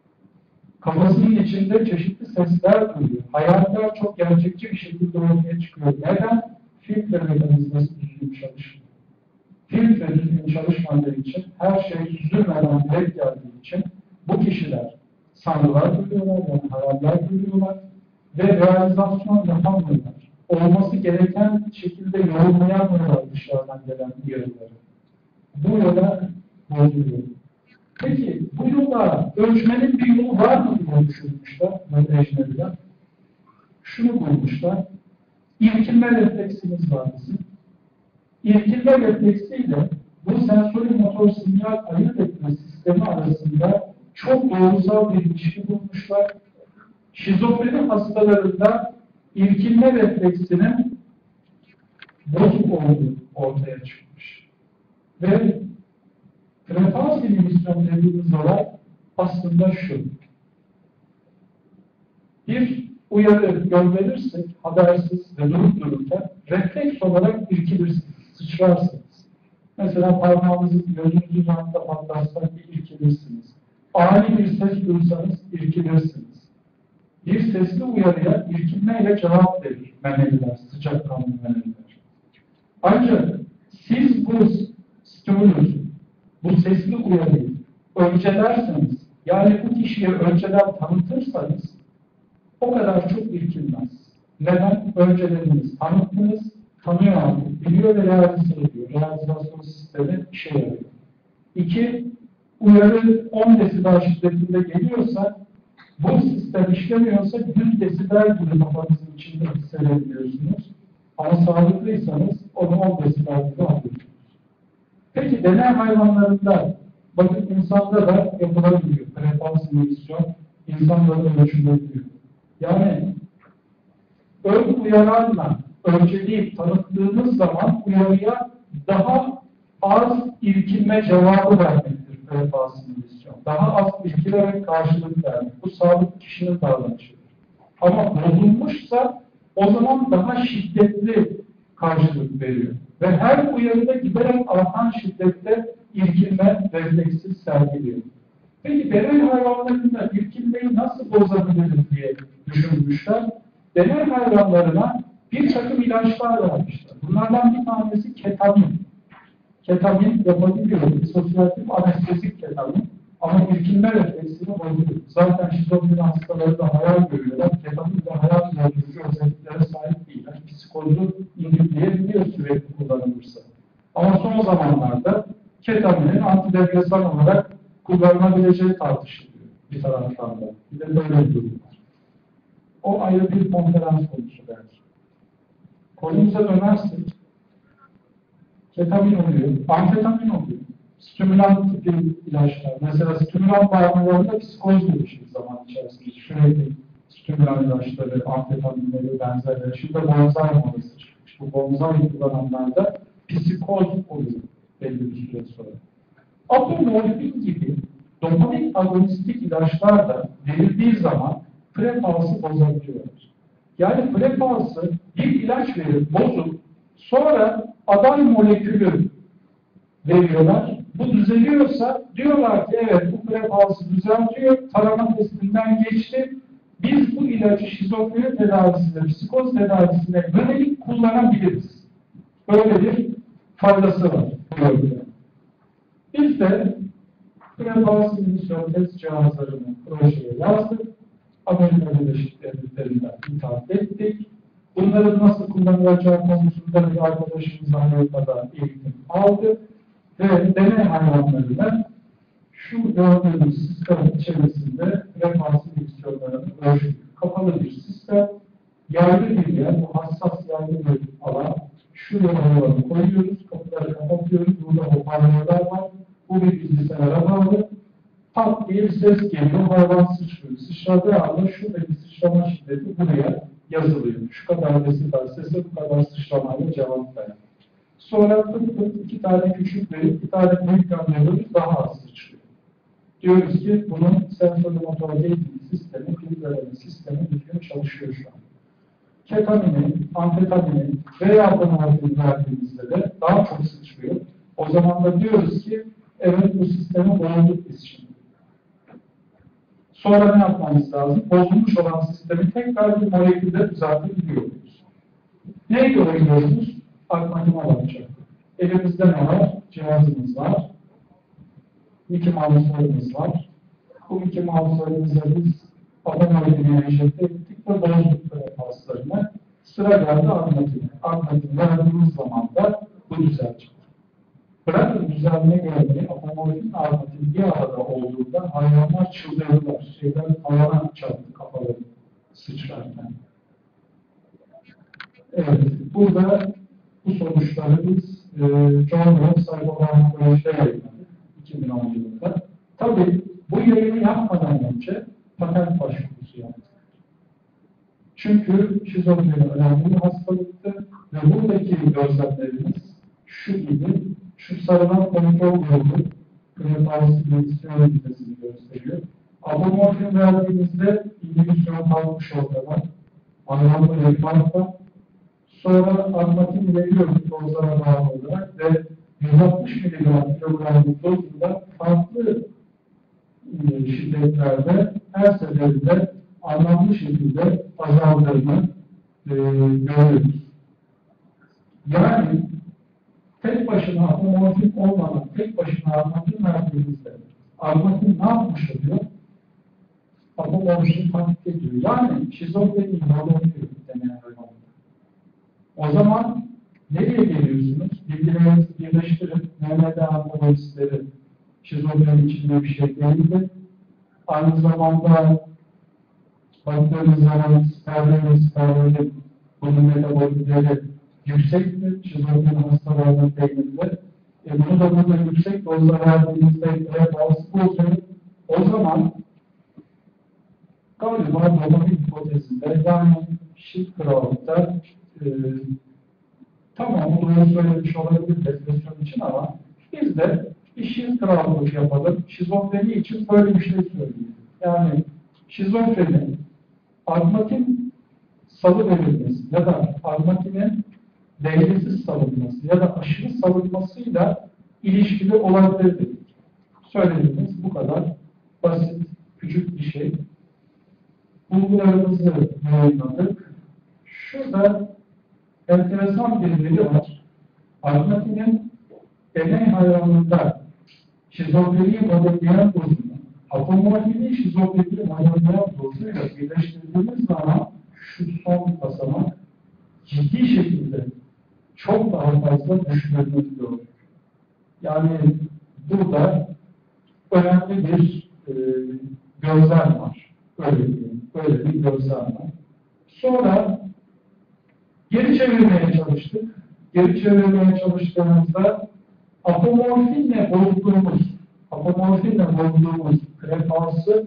Kafasının içinde çeşitli sesler duyuyor. Hayaller çok gerçekçi bir şekilde ortaya çıkıyor. Neden? Filtre mekanizması düzgün çalışmıyor. Filtre düzgün çalışmadığı için, her şey süzülmeden direkt geldiği için bu kişiler sanrılar duyuyorlar, yani hayaller duyuyorlar ve realizasyon yapamıyorlar. Olması gereken şekilde yorumlayamıyorlar dışarıdan gelen uyarıları. Bu yola bozuluyor. Peki bu yolda ölçmenin bir yolu var mı diye düşünmüşler, Ecnebiler. Şunu bulmuşlar. İrkilme refleksimiz var bizim. İrkilme refleksiyle bu sensori motor sinyal ayırt etme sistemi arasında çok doğrusal bir ilişki bulmuşlar. Şizofreni hastalarında irkilme refleksinin bozuk olduğu ortaya çıkmış. Ve frekans inhibisyon dediğimiz olay aslında şu. Bir uyarı gönderirsek, habersiz ve durup dururken refleks olarak irkilirsiniz, sıçrarsınız. Mesela parmağınızı gözünüzün yanında patlarsa irkilirsiniz. Ani bir ses duysanız irkilirsiniz. Bir sesli uyarıya irkilmeyle cevap verir memeliler, sıcakkanlı memeliler. Ancak siz bu stimulusu, bu sesli uyarıyı öncelerseniz, yani bu kişiye önceden tanıtırsanız o kadar çok irkilmez. Neden? Önceleriniz tanıttınız, tanıyor artık, biliyor ve realize ediyor. Realizasyon sistemi işe yarıyor. İki, uyarı on desibel şiddetinde geliyorsa, bu sistem işlemiyorsa yüz desibel gibi kafanızın içinde hissedebiliyorsunuz. Ama sağlıklıysanız onu on desibel gibi alıyorsunuz. Peki deney hayvanlarında, bakın insanda da yapılabiliyor. Frekans inhibisyon insanlarda ölçülebiliyor. Yani ön uyaranla önceleyip tanıttığınız zaman uyarıya daha az irkilme cevabı vermektir frekans inhibisyon. Daha az irkilerek karşılık vermek. Bu sağlıklı kişinin davranışıdır. Ama bozulmuşsa o zaman daha şiddetli karşılık veriyor. Ve her uyarıda giderek artan şiddette irkilme refleksi sergiliyor. Peki deney hayvanlarında irkilmeyi nasıl bozabiliriz diye düşünmüşler. Deney hayvanlarına bir takım ilaçlar vermişler. Bunlardan bir tanesi ketamin. Ketamin yapabiliyor. Disosiyatif anestezik ketamin. Ama irkilme refleksini bozuyor. Zaten şizofreni hastaları da hayal görüyorlar. Ketamin de hayal bozucu özelliklere sahip değil. Yani psikozu indirgeyebiliyor sürekli kullanılırsa. Ama son zamanlarda ketaminin antidepresan olarak kullanılabileceği tartışılıyor bir taraftan da. Bir de böyle bir durum var. O ayrı bir konferans konusu belki. Konumuza dönersek, ketamin oluyor, amfetamin oluyor. Stimülan tipi ilaçlar. Mesela stimülan bağımlılarında psikoz gelişir zaman içerisinde. Sürekli stimülan ilaçları, amfetaminleri, benzerleri. Şimdi bonzai modası çıkmış. Bu bonzai kullananlarda psikoz oluyor belli bir süre sonra. Apomorfin gibi dopamin agonistik ilaçlar da verildiği zaman frekansı bozabiliyorlar. Yani frekansı bir ilaç verip bozup sonra aday molekülü veriyorlar. Bu düzeliyorsa diyorlar ki evet bu frekansı düzeltiyor, tarama testinden geçti, Biz bu ilacı şizofreni tedavisinde, psikoz tedavisinde yönelik kullanabiliriz. Böyle bir faydası var. Biz de frekanslı emisyon test cihazlarını projeye yazdık. Amerika Birleşik Devletleri'nden ithal ettik. Bunların nasıl kullanılacağı konusunda bir arkadaşımız Amerika'da eğitim aldı. Ve deney hayvanlarına şu gördüğünüz sistem içerisinde frekanslı emisyonlarını ölçtük. Kapalı bir sistem. Yaylı bir yer, bu hassas yaylı bir alan. Şuraya hayvanı koyuyoruz, kapıları kapatıyoruz. Burada hoparlörler var. Bu bir bilgisayara bağlı. Pat diye bir ses geliyor, hayvan sıçrıyor. Sıçradığı anda şuradaki sıçrama şiddeti buraya yazılıyor. Şu kadar desibel sese bu kadar sıçramayla cevap verir. Sonra tık tık iki tane küçük verip bir tane büyük gönderiyoruz, daha az sıçrıyor. Diyoruz ki bunun sensörlü motor eğitim sistemi, kriz verme sistemi düzgün çalışıyor şu an. Ketamini, amfetamini veya morfin verdiğimizde de daha çok sıçrıyor. O zaman da diyoruz ki evet bu sistemi bozulduk biz şimdi. Sonra ne yapmamız lazım? Bozulmuş olan sistemi tekrar bir molekülde düzeltebiliyoruz. Neyi görüyoruz? Akmatıma bakacak. Elimizde ne var? Cihazımız var. Mickey Mouse'larımız var. Bu Mickey Mouse'larımıza biz atomolekülü enjekte ettik ve bozduk frekanslarını. Sıra geldi akmatine. Akmatine verdiğimiz zaman da bu düzelecek. Bırakın düzenine geldiği atomolekülün akmatini bir arada olduğunda hayvanlar çıldırırlar. Şeyler havana çarptı kafaları sıçrarken. Evet, burada bu sonuçları biz e, John Rock Psychofarmakolojide yayınladık iki bin on yılında. Tabii bu yayını yapmadan önce patent başvurusu yaptık. Çünkü şizofreni önemli bir hastalıktı ve buradaki gözlemlerimiz şu gibi, şu sarılan kontrol grubu frekanslı iletişim ünitesini gösteriyor. Apomorfin verdiğimizde inhibisyon kalkmış ortadan, anlamlı bir farkla. Sonra akmatin veriyoruz dozlara bağlı olarak ve yüz altmış miligram kilogramlık dozunda farklı e, şiddetlerde her seferinde anlamlı şekilde azaldığını e, görüyoruz. Yani tek başına apomorfin olmadan tek başına akmatin verdiğimizde akmatin ne yapmış oluyor? Apomorfin takip ediyor. Yani şizofreni inhalıyor denen hayvanlar. O zaman nereye geliyorsunuz? Bilgilerinizi birleştirip M M D antibodisleri şizofreni içinde bir şey değildi. Aynı zamanda baktığınız zaman sperminin sperminin bunun metabolizleri yüksektir. Şizofreni hastalarının tehditinde. E bunu da burada yüksek dozda verdiğimizde frekanslı bozuyor. O zaman galiba domain hipotezinde yani şift krallıkta e, tamam doğru söylemiş olabilir depresyon için ama biz de işin krallık yapalım. Şizofreni için böyle bir şey söyleyeyim. Yani şizofreni armatin salı verilmesi ya da armatinin dengesiz salınması ya da aşırı salınmasıyla ilişkili olabilir dedik. Söylediğimiz bu kadar basit, küçük bir şey. Bulgularımızı yayınladık. Şurada enteresan bir veri var. Armatinin deney hayvanında şizofreniyi modelleyen dozunu, apomorfini şizofreniyi modelleyen dozuyla birleştirdiğimiz zaman şu son basamak ciddi şekilde çok daha fazla düşürülüyor. Yani burada önemli bir e, gözlem var. Öyle diyeyim. Öyle bir gözlem var. Sonra geri çevirmeye çalıştık. Geri çevirmeye çalıştığımızda apomorfinle bozduğumuz apomorfinle bozduğumuz frekansı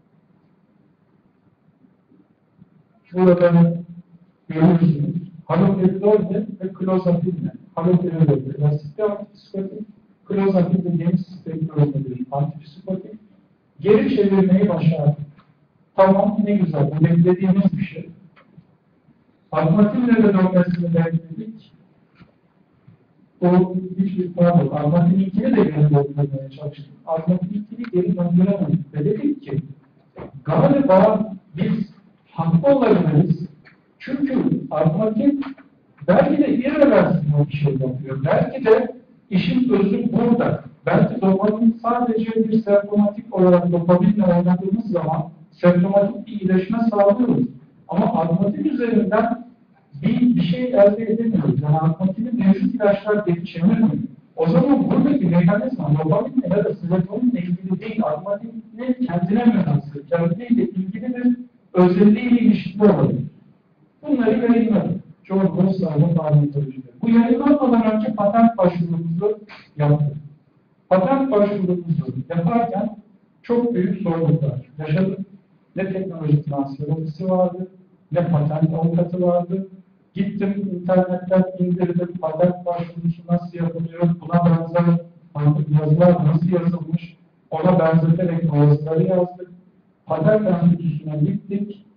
burada görüyorsunuz. Haloperidol ve klozapinle. Haloperidol klasik bir antipsikotik, klozapin de geniş spektrumlu bir antipsikotik. Geri çevirmeyi başardık. Tamam, ne güzel. Bu beklediğimiz bir şey. Armatinle de dönmesini bekledik. Bu hiçbir pardon. Armatin ikini de geri döndürmeye çalıştık. Armatin ikini geri döndüremedik. Ve dedik ki galiba biz haklı olabiliriz. Çünkü argümantik belki de irreversibel bir şey yapıyor. Belki de işin özü burada. Belki dopamin sadece bir semptomatik olarak dopaminle oynadığımız zaman semptomatik bir iyileşme sağlıyoruz. Ama argümantik üzerinden bir, bir şey elde edemiyoruz. Yani argümantiğin mevcut ilaçlar geçişemiyor. O zaman buradaki mekanizma dopaminle ya da serotoninle ilgili değil, argümantiğin kendine münhasır, kendiyle ilgilidir, özelliğiyle ilişkili olabilir. Bunları yayınladık. George Bossar'ın parlamentericileri. Bu yayınlanmadan önce patent başvurumuzu yaptık. Patent başvurumuzu yaparken çok büyük zorluklar yaşadık. Ne teknoloji transfer ofisi vardı, ne patent avukatı vardı. Gittim internetten indirdim, patent başvurusu nasıl yapılıyor, buna benzer yazılar nasıl yazılmış, ona benzeterek o yazıları yazdık. Patent enstitüsüne gittik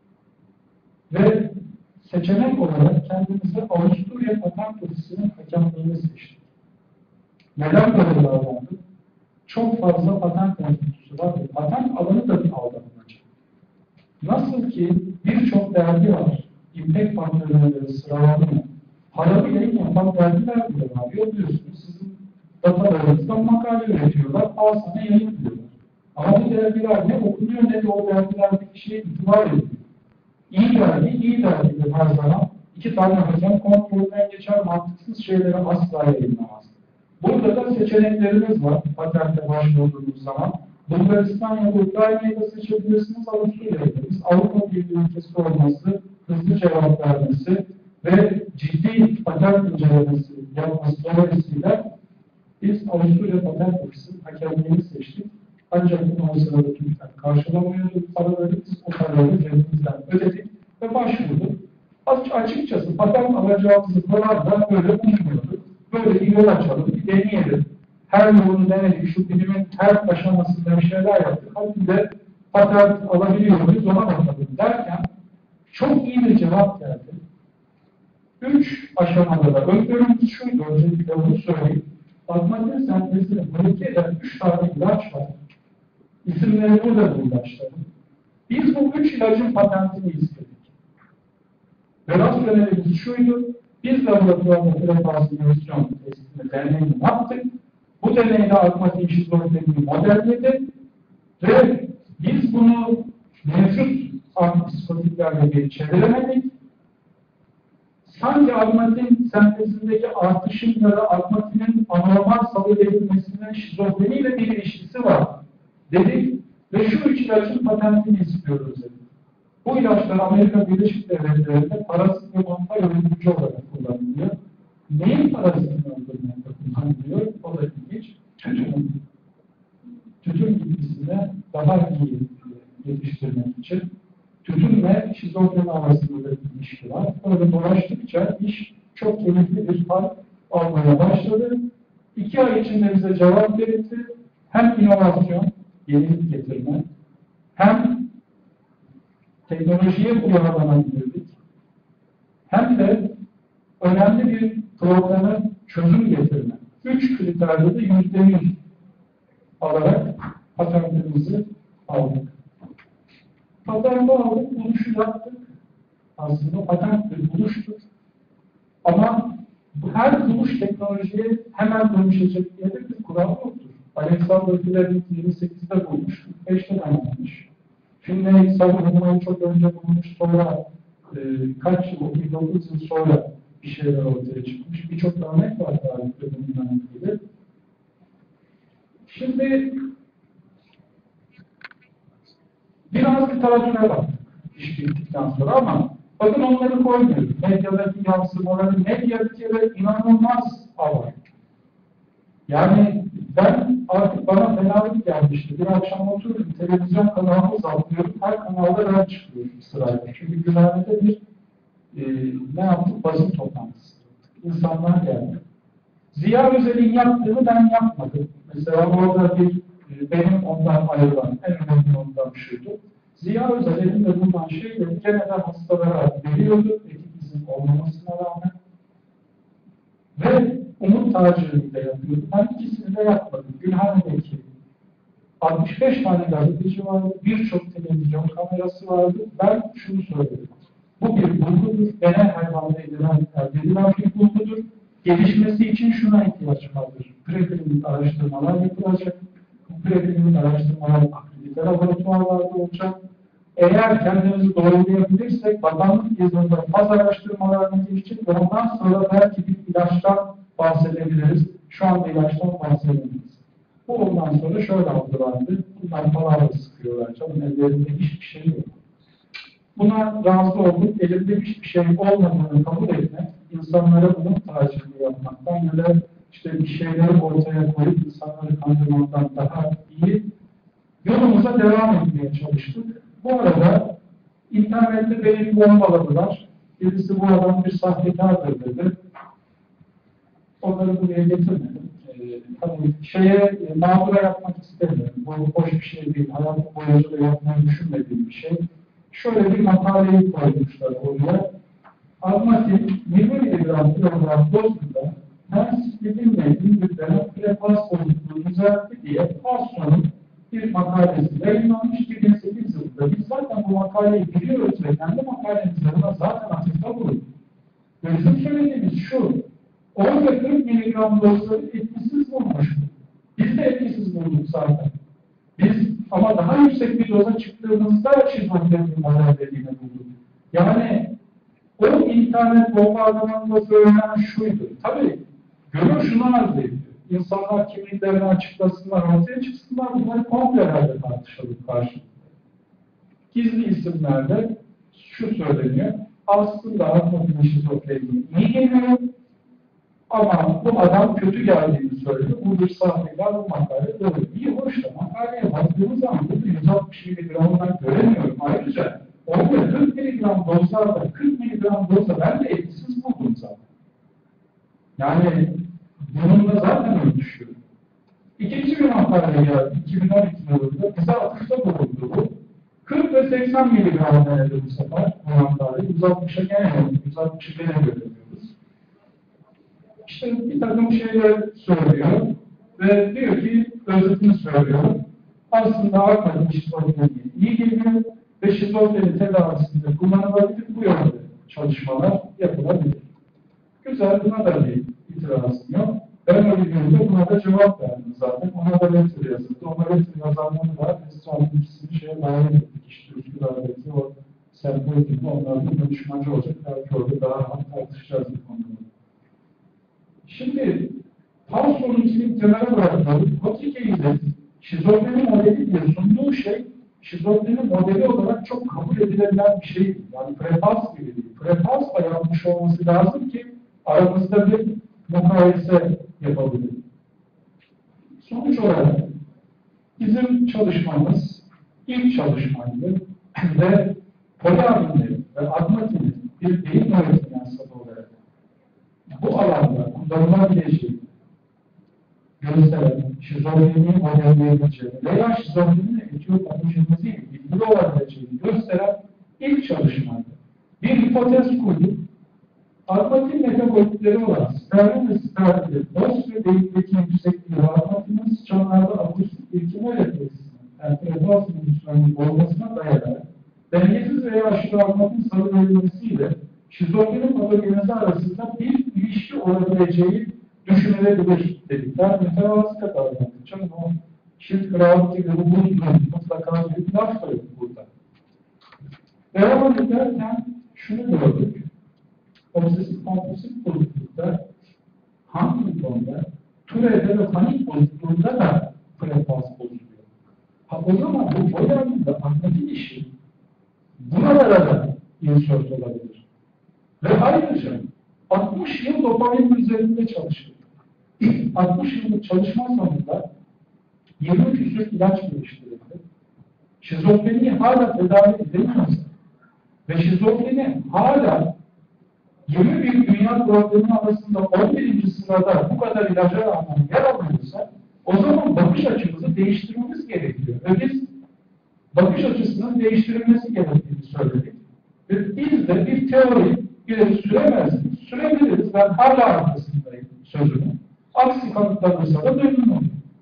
ve seçenek olarak kendimize Avusturya Patent Ofisi'nin hakemliğini seçtik. Neden böyle davrandık? Çok fazla patent enstitüsü var ve patent alanı da bir aldanmaca. Nasıl ki birçok dergi var, impact faktörleri sıralanıyor. Paralı yayın yapan dergiler bile var. Yolluyorsunuz, sizin datalarınızdan makale üretiyorlar, pahasına yayınlıyorlar. Ama bu dergiler ne okunuyor ne de o dergilerdeki şeyi itibar ediyor. İyi dergi, iyi dergidir her zaman. İki tane hakem kontrolden geçer, mantıksız şeyleri asla yayınlamaz. Burada da seçeneklerimiz var, patente başvurduğumuz zaman. Bulgaristan ya da Ukrayna'yı da seçebilirsiniz, Avusturya'yı da. Biz Avrupa Birliği ülkesi olması, hızlı cevap vermesi ve ciddi patent incelemesi yapması dolayısıyla biz Avusturya Patent Ofisi hakemliğini seçtik. Ancak bunu o sırada Türkler karşılamıyordu. Paraları biz o paraları cebimizden ödedik ve başvurduk. Açıkçası patent alacağımızı da böyle umuyorduk. Böyle bir yol açalım, bir deneyelim. Her yolunu denedik, şu bilimin her aşamasında bir şeyler yaptık. Hadi de patent alabiliyor muyuz ona bakalım derken çok iyi bir cevap geldi. Üç aşamada da öngörümüz şuydu, öncelikle bunu söyleyeyim. Plasmatik sentezini bloke eden üç tane ilaç var. İsimleri burada bu ilaçların. Biz bu üç ilacın patentini istedik. Ve rasyonelimiz şuydu, biz laboratuvarda prefasinasyon testini deneyini yaptık. Bu deneyle argümantik şizofreniyi modelledi ve biz bunu mevcut antipsikotiklerle geri çeviremedik. Sanki argümantin sentezindeki artışın ya da argümantinin anormal salı edilmesinin şizofreniyle bir ilişkisi var dedik ve şu üç ilacın patentini istiyoruz dedik. Bu ilaçlar Amerika Birleşik Devletleri'nde parazit ve mantar öldürücü olarak kullanılıyor. Neyin parazitini öldürmekte kullanılıyor? O da ilginç. Tütün. Tütün bitkisine daha iyi yetiştirmek için. Tütünle şizofreni arasında bir ilişki var. Böyle dolaştıkça iş çok keyifli bir hal almaya başladı. İki ay içinde bize cevap verildi. Hem inovasyon, yenilik getirme, hem teknolojiye uyarlanabilirdik. Hem de önemli bir probleme çözüm getirme. Üç kriterde de yüzde yüz alarak patentimizi aldık. Patenti aldık, buluşu yaptık. Aslında patent bir buluştur. Ama her buluş teknolojiye hemen dönüşecek diye de bir kural yoktur. Alexander Fleming yirmi sekizde bulmuş, kırk beşte denenmiş. Finlay savunmayı çok önce bulmuş, sonra e, kaç yıl, otuz dokuz yıl sonra bir şeyler ortaya çıkmış. Birçok örnek var tarihte bununla ilgili. Şimdi biraz literatüre baktık iş bittikten sonra ama bakın onları koymuyoruz. Medyadaki yansımaları, medya bir kere inanılmaz alan. Yani ben artık bana fenalık gelmişti. Bir akşam oturdum, televizyon kanalını uzatlıyorum. Her kanalda ben çıkıyorum sırayla. Çünkü güvenlikte bir e, ne yaptık? Basın toplantısı. İnsanlar geldi. Ziya Özel'in yaptığını ben yapmadım. Mesela orada bir e, benim ondan ayrılan en önemli ondan şuydu. Ziya Özel'in de bundan şeyleri gene de hastalara veriyordu. Etik izin olmamasına rağmen. Ve umut tacirliği de yapıyordu. Ben ikisini de yapmadım. Gülhane'deki altmış beş tane gazeteci vardı, birçok televizyon kamerası vardı. Ben şunu söyledim. Bu bir bulgudur. Genel hayvanda edilen, elde edilen bir bulgudur. Gelişmesi için şuna ihtiyaç vardır. Preklinik araştırmalar yapılacak. Bu preklinik araştırmalar akredite laboratuvarlarda olacak. Eğer kendimizi doğrulayabilirsek bakanlık izninde faz araştırmalarına geçecek ve ondan sonra belki bir ilaçtan bahsedebiliriz. Şu anda ilaçtan bahsedemeyiz. Bu ondan sonra şöyle algılandı. Bunlar palavra sıkıyorlar. Canım ellerinde hiçbir şey yok. Buna razı olup elimde hiçbir şey olmadığını kabul etmek, insanlara bunun tacirliği yapmaktan ya da işte bir şeyleri ortaya koyup insanları kandırmaktan daha iyi yolumuza devam etmeye çalıştık. Bu arada internette beni bombaladılar. Birisi bu adam bir sahtekardır dedi. Onları buraya getirmedim. Ee, hani şeye e, mağdura yapmak istemiyorum. Bu hoş bir şey değil. Hayatım boyunca da yapmayı düşünmediğim bir şey. Şöyle bir makaleyi koymuşlar oraya. Almatin yirmi miligram kilogram dozunda tensizliğinle gündüzlere prefaz bozukluğu düzeltti diye Parson'un bir makalesi yayınlanmış iki bin sekiz yılında. Biz zaten bu makaleyi biliyoruz ve kendi makalemizde buna zaten atıfta bulunduk. Ve bizim söylediğimiz şu, orada kırk miligram dozları etkisiz bulmuş. Biz de etkisiz bulduk zaten. Biz ama daha yüksek bir doza çıktığımızda şizofrenin model dediğini bulduk. Yani o internet bombardımanında söylenen şuydu. Tabii gönül şunu arz ediyor. İnsanlar kimliklerini açıklasınlar, ortaya çıksınlar, bunları komplelerde tartışalım karşılıklı. Gizli isimlerde şu söyleniyor. Aslında Akmatin'in şizofreni iyi geliyor ama bu adam kötü geldiğini söylüyor. Bu bir sahneler bu makale doğru. İyi hoş da makaleye baktığımız zaman bu yüz altmış miligramdan göremiyorum. Ayrıca orada kırk miligram dozlarda, kırk miligram dozda ben de etkisiz buldum zaten. Yani bununla zaten ölçüşüyor. İkinci bir makale geldi. iki bin on iki yılında bize atıfta bulundu bu. kırk ve seksen miligram denedi bu sefer bu makale. yüz altmışa gene yok. yüz altmışı gene göremiyoruz. İşte bir takım şeyler söylüyor ve diyor ki, özetini söylüyor. Aslında Akmatin şizofreni iyi geliyor ve şizofreni tedavisinde kullanılabilir, bu yönde çalışmalar yapılabilir. Güzel, buna da bir itirazım yok. Ben o videoda buna da cevap verdim zaten. Ona da letter yazıldı. Ona letter yazanları var. Biz son ikisini şeye davet ettik. İşte Üsküdar'daki o sempozyumda onlarla danışmacı olacak. Belki orada daha rahat tartışacağız bu konuda. Şimdi Parson'un ismini temele bıraktığı Kotrike'yle şizofreni modeli diye sunduğu şey şizofreni modeli olarak çok kabul edilebilen bir şey değil. Yani prefaz gibi değil. Prefazla yapmış olması lazım ki aramızda bir mukayese yapabilirim. Sonuç olarak bizim çalışmamız ilk çalışmaydı ve poliaminin ve Akmatin'in bir beyin öğretmensi olarak bu alanda kullanılabileceği gösteren şizofreni modelleyebileceğini veya şizofreni etiyopatolojisiyle ilgili olabileceğini gösteren ilk çalışmaydı. Bir hipotez kurduk. Akmatin metabolitleri olan sterlin ve sterlin, doz ve beyindeki yüksekliği ve akmatinin sıçanlarda akustik birikime refleksinin, yani prefaz müdüslerinin olmasına dayanarak, dengesiz veya aşırı akmatin salınılmasıyla şizofreni patogenezi arasında bir ilişki olabileceği düşünülebilir dedikler. Mütevazı kadar yaptı. Canım o şirt kralı gibi bu bulduğum mutlaka bir laf da yok burada. Devam ederken şunu gördük. Obsesif kompulsif bozuklukta, Huntington'da, Tourette'de ve panik bozukluğunda da prefaz bozuluyor. Ha o zaman bu poliamında Akmatin işi buralara da insert olabilir. Ve ayrıca altmış yıl dopamin üzerinde çalışıyor. altmış yıllık çalışma sonunda yirmi küsur ilaç geliştirildi. Şizofreni hala tedavi edilmiyorsa ve şizofreni hala yirmi bir dünya probleminin arasında on birinci sırada bu kadar ilaca rağmen yer alıyorsa o zaman bakış açımızı değiştirmemiz gerekiyor. Ve biz bakış açısının değiştirilmesi gerektiğini söyledik. Ve biz de bir teori ileri süremez, sürebiliriz. Ben hala arkasındayım sözünü. Aksi kanıtlanırsa da memnun olurum.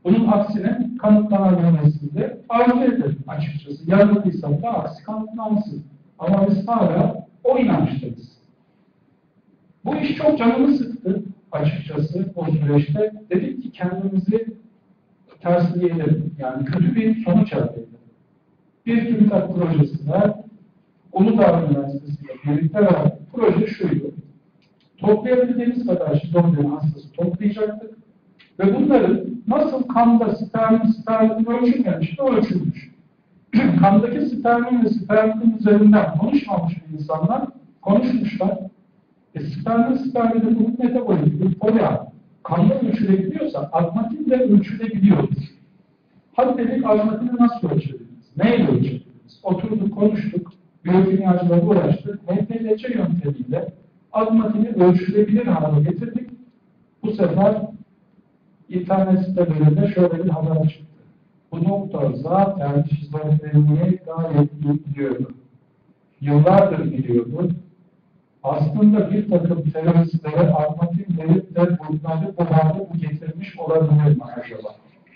Bunun aksine kanıtlanabilmesini de arzu ederim açıkçası. Yanıldıysak da aksi kanıtlansın. Ama biz hala o inançtayız. Bu iş çok canımı sıktı açıkçası o süreçte. Dedik ki kendimizi tersleyelim. Yani kötü bir sonuç elde edelim. Bir TÜBİTAK projesinde Uludağ Üniversitesi'yle birlikte verdik. Proje şuydu. Toplayabildiğimiz kadar şizofreni hastası toplayacaktık. Ve bunların nasıl kanda spermin, spermin ölçülmemişti, ölçülmüş. Kandaki spermin ve spermin üzerinden konuşmamış insanlar konuşmuşlar. E, spermin, sperminde bu metabolik bir polya kanda ölçülebiliyorsa armatin de ölçülebiliyordur. Hadi dedik armatini nasıl ölçebiliriz? Neyle ölçebiliriz? Oturduk, konuştuk, biyokimyacılarla uğraştık. M T L C yöntemiyle armatini ölçülebilir hale getirdik. Bu sefer İnternet sitelerinde şöyle bir haber çıktı. Bu doktor zaten şizofreniye gayet iyi biliyordu. Yıllardır biliyordu. Aslında bir takım teröristlere armatin verip de bunları bu halde bu getirmiş olabilir mi acaba?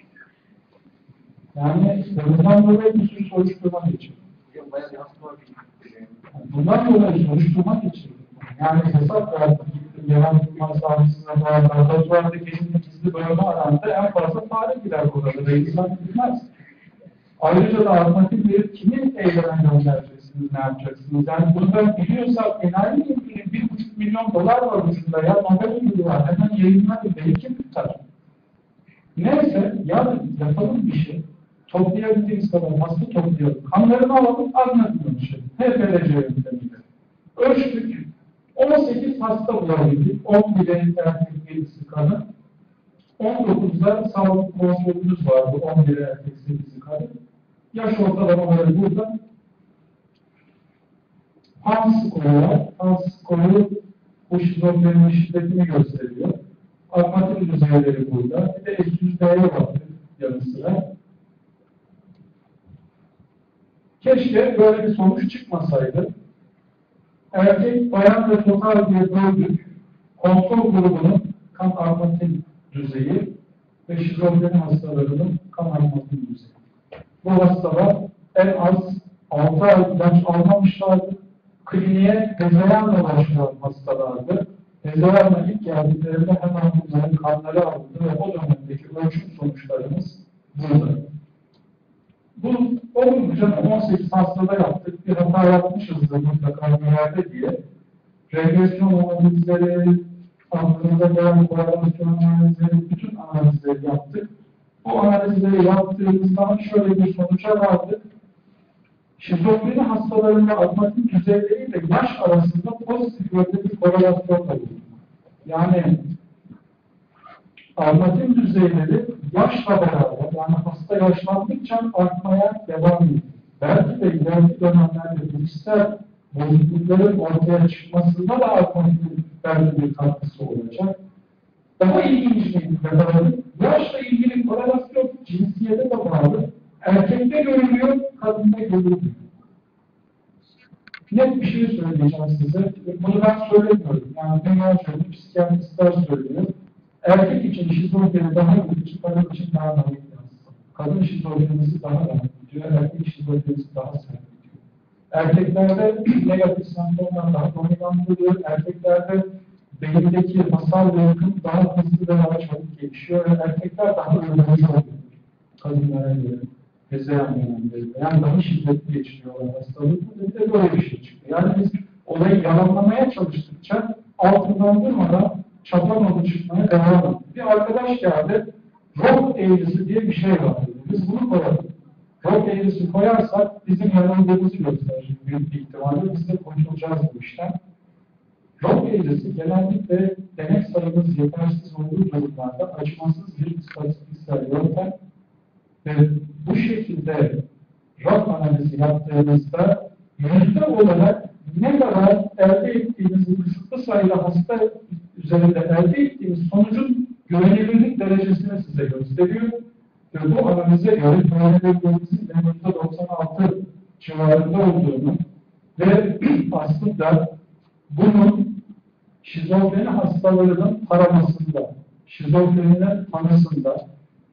Yani bundan dolayı bir sürü soruşturma geçirdi. Bundan dolayı soruşturma geçirdi. Yani hesap verdi. Yalan Kurma Savcısına bağlı, laboratuvarda gizli gizli bölümü arandı. En fazla fare girer orada ve insan bilmez. Ayrıca da alternatif verip kimin eyleme göndereceksiniz, ne yapacaksınız? Yani bunları biliyorsak enayi ilgili bir buçuk milyon dolar var ucunda ya, Nobel ödülü var. Hemen yayınlar bir belki tutar. Neyse, yarın yapalım bir şey. Toplayabildiğimiz kadar hasta toplayalım. Kanlarını alalım, anlatın ölçelim. H P L C yöntemiyle. Ölçtük. on sekiz hasta bulabildik. on biri erkek yedisi kanı. on dokuzda sağlık kontrolümüz vardı. on biri erkek sekizisi kanı. Yaş ortalamaları burada. Hans skoru var. Hans skoru bu şizofrenin şiddetini gösteriyor. Armatin düzeyleri burada. Bir de S yüz D'ye baktık yanı sıra. Keşke böyle bir sonuç çıkmasaydı. Erkek, bayan ve total diye böldük. Kontrol grubunun kan armatin düzeyi ve şizofreni hastalarının kan armatin düzeyi. Bu hastalar en az altı ay ilaç almamışlardı. Kliniğe hezeyanla başlayan hastalardı. Hezeyanla ilk geldiklerinde hemen bunların kanları alındı ve o dönemdeki ölçüm sonuçlarımız burada. Bu olunca on sekiz hastada yaptık. Bir hata yapmışızdır mutlaka bir yerde diye. Regresyon analizleri, aklımıza gelen korelasyon analizleri, bütün analizleri yaptık. Bu analizleri yaptığımızdan şöyle bir sonuca vardık. Şizofreni hastalarında armatin düzeyleri ile yaş arasında pozitif yönde bir korelasyon oluyor. Yani armatin düzeyleri yaşla beraber, yani hasta yaşlandıkça artmaya devam ediyor. Belki de ileriki dönemlerde bilişsel bozuklukların ortaya çıkmasında da armatin belki bir katkısı olacak. Daha ilginç bir yakaladık. Yaşla ilgili korelasyon cinsiyete de bağlı. Erkekte görülüyor, kadında görülüyor. Net bir şey söyleyeceğim size. Bunu ben söylemiyorum. Yani dünya söylüyor, psikiyatristler söylüyor. Erkek için şizofreni daha iyi, kadın için daha naif yansıyor. Kadın şizofrenisi daha naif gidiyor, erkek şizofrenisi daha sert gidiyor. Erkeklerde negatif semptomlar daha dominant oluyor. Erkeklerde beyindeki hasar ve yakın daha hızlı ve daha çabuk gelişiyor ve erkekler daha öldürücü oluyor. Kadınlara göre. Hezeyan dönemlerinde. Yani daha şiddetli geçiriyorlar hastalığı. Bir de böyle bir şey çıktı. Yani biz olayı yalanlamaya çalıştıkça altından durmadan çatlamadı çıkmaya devam etti. Bir arkadaş geldi, rock eğrisi diye bir şey var. Biz bunu koyalım. Rock eğrisi koyarsak bizim yanıldığımızı gösterecek büyük bir ihtimalle. Biz de kurtulacağız bu işten. Rock eğrisi genellikle denek sayımız yetersiz olduğu durumlarda açmasız bir istatistiksel yöntem ve bu şekilde rock analizi yaptığımızda yüzde olarak ne kadar elde ettiğimiz kısıtlı sayıda hasta üzerinde elde ettiğimiz sonucun güvenilirlik derecesini size gösteriyor. Ve bu analize göre güvenilirliğimizin yüzde doksan altı civarında olduğunu ve aslında bunun şizofreni hastalarının taramasında, şizofreninin tanısında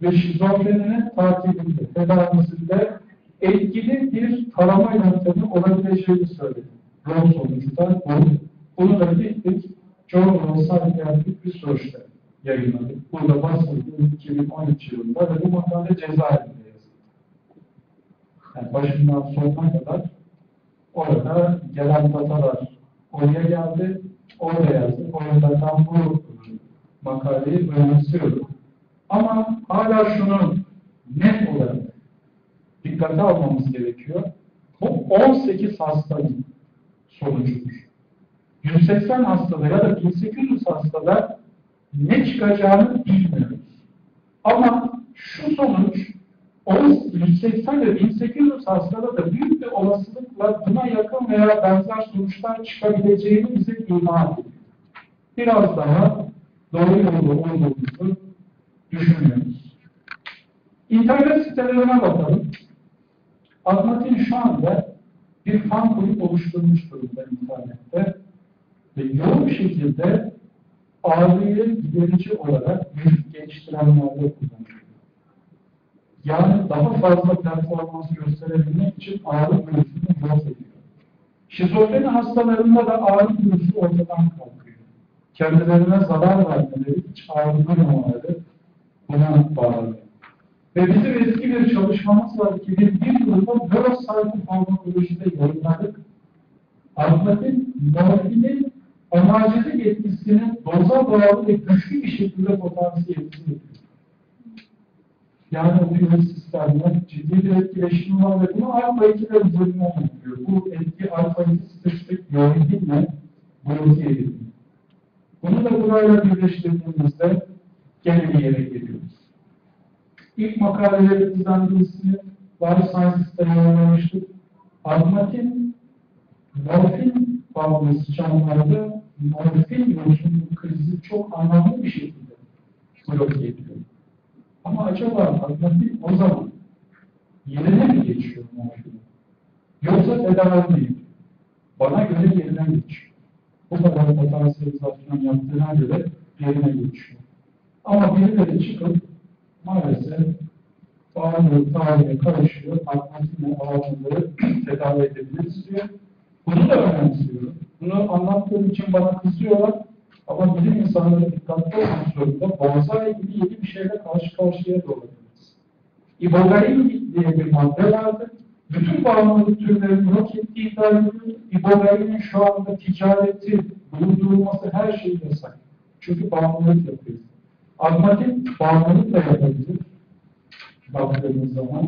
ve şizofreninin takibinde, tedavisinde etkili bir tarama yöntemi olabileceğini söyledi. Yol sonuçta bu. Bunu da gittik, Journal of Psychiatric Research'te yayınladık. Burada basıldı iki bin on üç yılında ve bu makale cezaevinde yazıldı. Yani başından sonuna kadar orada gelen datalar oraya geldi, orada yazdık. Orada tam bu makaleyi önemsiyorum. Ama hala şunu net olarak dikkate almamız gerekiyor. Bu on sekiz hastanın sonucudur. yüz seksen hastada ya da bin sekiz yüz hastada ne çıkacağını bilmiyoruz. Ama şu sonuç yüz seksen ve bin sekiz yüz hastada da büyük bir olasılıkla buna yakın veya benzer sonuçlar çıkabileceğini bize ima ediyor. Biraz daha doğru yolda olduğumuzu düşünüyoruz. İnternet sitelerine bakalım. Admatin şu anda bir fan kulüp oluşturmuş durumda internette ve yoğun bir şekilde ağrıyı giderici olarak vücut geliştirenlerde kullanılıyor. Yani daha fazla performans gösterebilmek için ağrı virüsünü yok ediyor. Şizofreni hastalarında da ağrı virüsü ortadan kalkıyor. Kendilerine zarar vermeleri, hiç ağrı duymamaları buna bağlı. Ve bizim eski bir çalışmamız var ki biz bir yılda dört sayfa farmakolojide yayınladık. Admatin, morfinin analjezik etkisinin doza bağlı ve güçlü bir şekilde potansiyel etkisini yani opioid sistemle ciddi bir etkileşimi var ve bunu alfa ikiler üzerinden yapıyor. Bu etki alfa iki spesifik yönetimle bloke ediliyor. Bunu da burayla birleştirdiğimizde gene bir yere geliyoruz. İlk makalelerimizden birisini Life Sciences'ta yayınlamıştık. Admatin, morfin bağımlısı canlılarda morfin yoksunluk krizi çok anlamlı bir şekilde bloke ediliyor. Ama acaba admatin o zaman yerine mi geçiyor morfin? Yoksa tedavi mi? Bana göre yerine geçiyor. Bu kadar potansiyelizasyon yaptığına göre yerine geçiyor. Ama birileri çıkıp maalesef bağımlılık tarihe karışıyor, admatinle bağımlılığı tedavi edebiliriz diyor. Bunu da önemsiyorum. Bunu anlattığım için bana kızıyorlar. Ama bilim insanları dikkatli olmak zorunda. Bonsai gibi yeni bir şeyle karşı karşıya da olabiliriz. İbogain diye bir madde vardı. Bütün bağımlılık türlerini yok ettiği iddia ediliyor. İbogain'in şu anda ticareti, bulundurulması her şeyi yasak. Çünkü bağımlılık yapıyor. Admatin bağımlılık da yapabilir. Baktığımız zaman.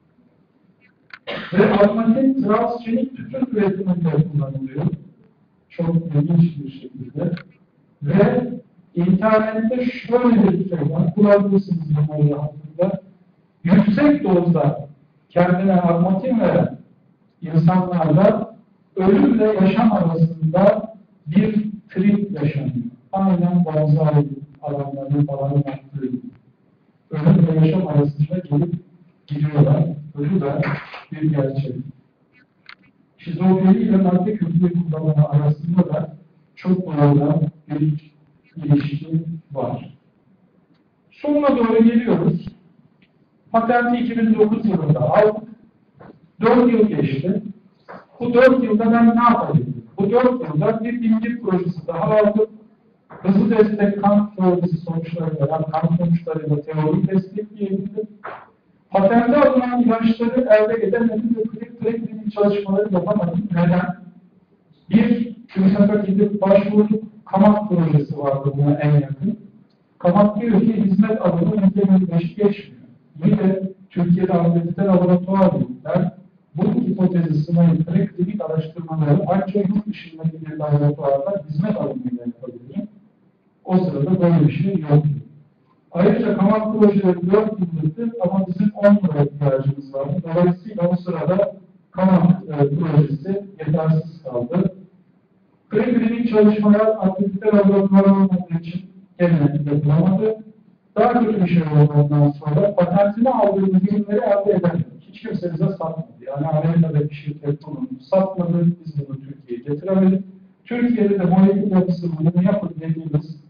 Ve admatin transgenik tütün üretiminde kullanılıyor. Çok ilginç bir şekilde. Ve internette şöyle bir şey var. Kullanırsınız bunları hakkında. Yüksek dozda kendine admatin veren insanlarda ölümle yaşam arasında bir trip yaşanıyor. Aynen bonsai adamların falan yaptığı gibi. Ölümle yaşam arasında gelip gidiyorlar. Ölü de bir gerçek. Şizofreni ile madde kültürü kullanımı arasında da çok doğrudan bir ilişki var. Sonuna doğru geliyoruz. Patenti iki bin dokuz yılında aldık. dört yıl geçti. Bu dört yılda ben ne yapabilirim? Bu dört yılda bir bilimci projesi daha aldım. Hızlı destek kan teorisi sonuçlarıyla, yani kan sonuçlarıyla teori destekleyebildim. Patente alınan ilaçları elde edemedim ve preklinik çalışmaları yapamadım. Neden? Bir, TÜRSAK'a gidip başvurduk. Kamak projesi vardı buna en yakın. Kamak diyor ki hizmet alanı yüzde yirmi beş geçmiyor. Yine Türkiye'de akredite laboratuvar yoklar. Bu hipotezi sınavı preklinik araştırmaları ancak yurt dışındaki bir laboratuvarda hizmet alanıyla yapabiliyor. O sırada böyle bir şey yoktu. Ayrıca kamak projeleri dört yıllıktı ama bizim on yıla ihtiyacımız vardı. Dolayısıyla o sırada kamak e, projesi yetersiz kaldı. Preklinik çalışmalar akredite laboratuvarı olmadığı için gene yapılamadı. Daha kötü bir şey oldu ondan sonra patentini aldığımız ürünleri elde edemedik. Hiç kimse bize satmadı. Yani Amerika'da bir şirket bunu satmadı, biz bunu Türkiye'ye getiremedik. Türkiye'de de molekül yapısı bunu yapın dediğimiz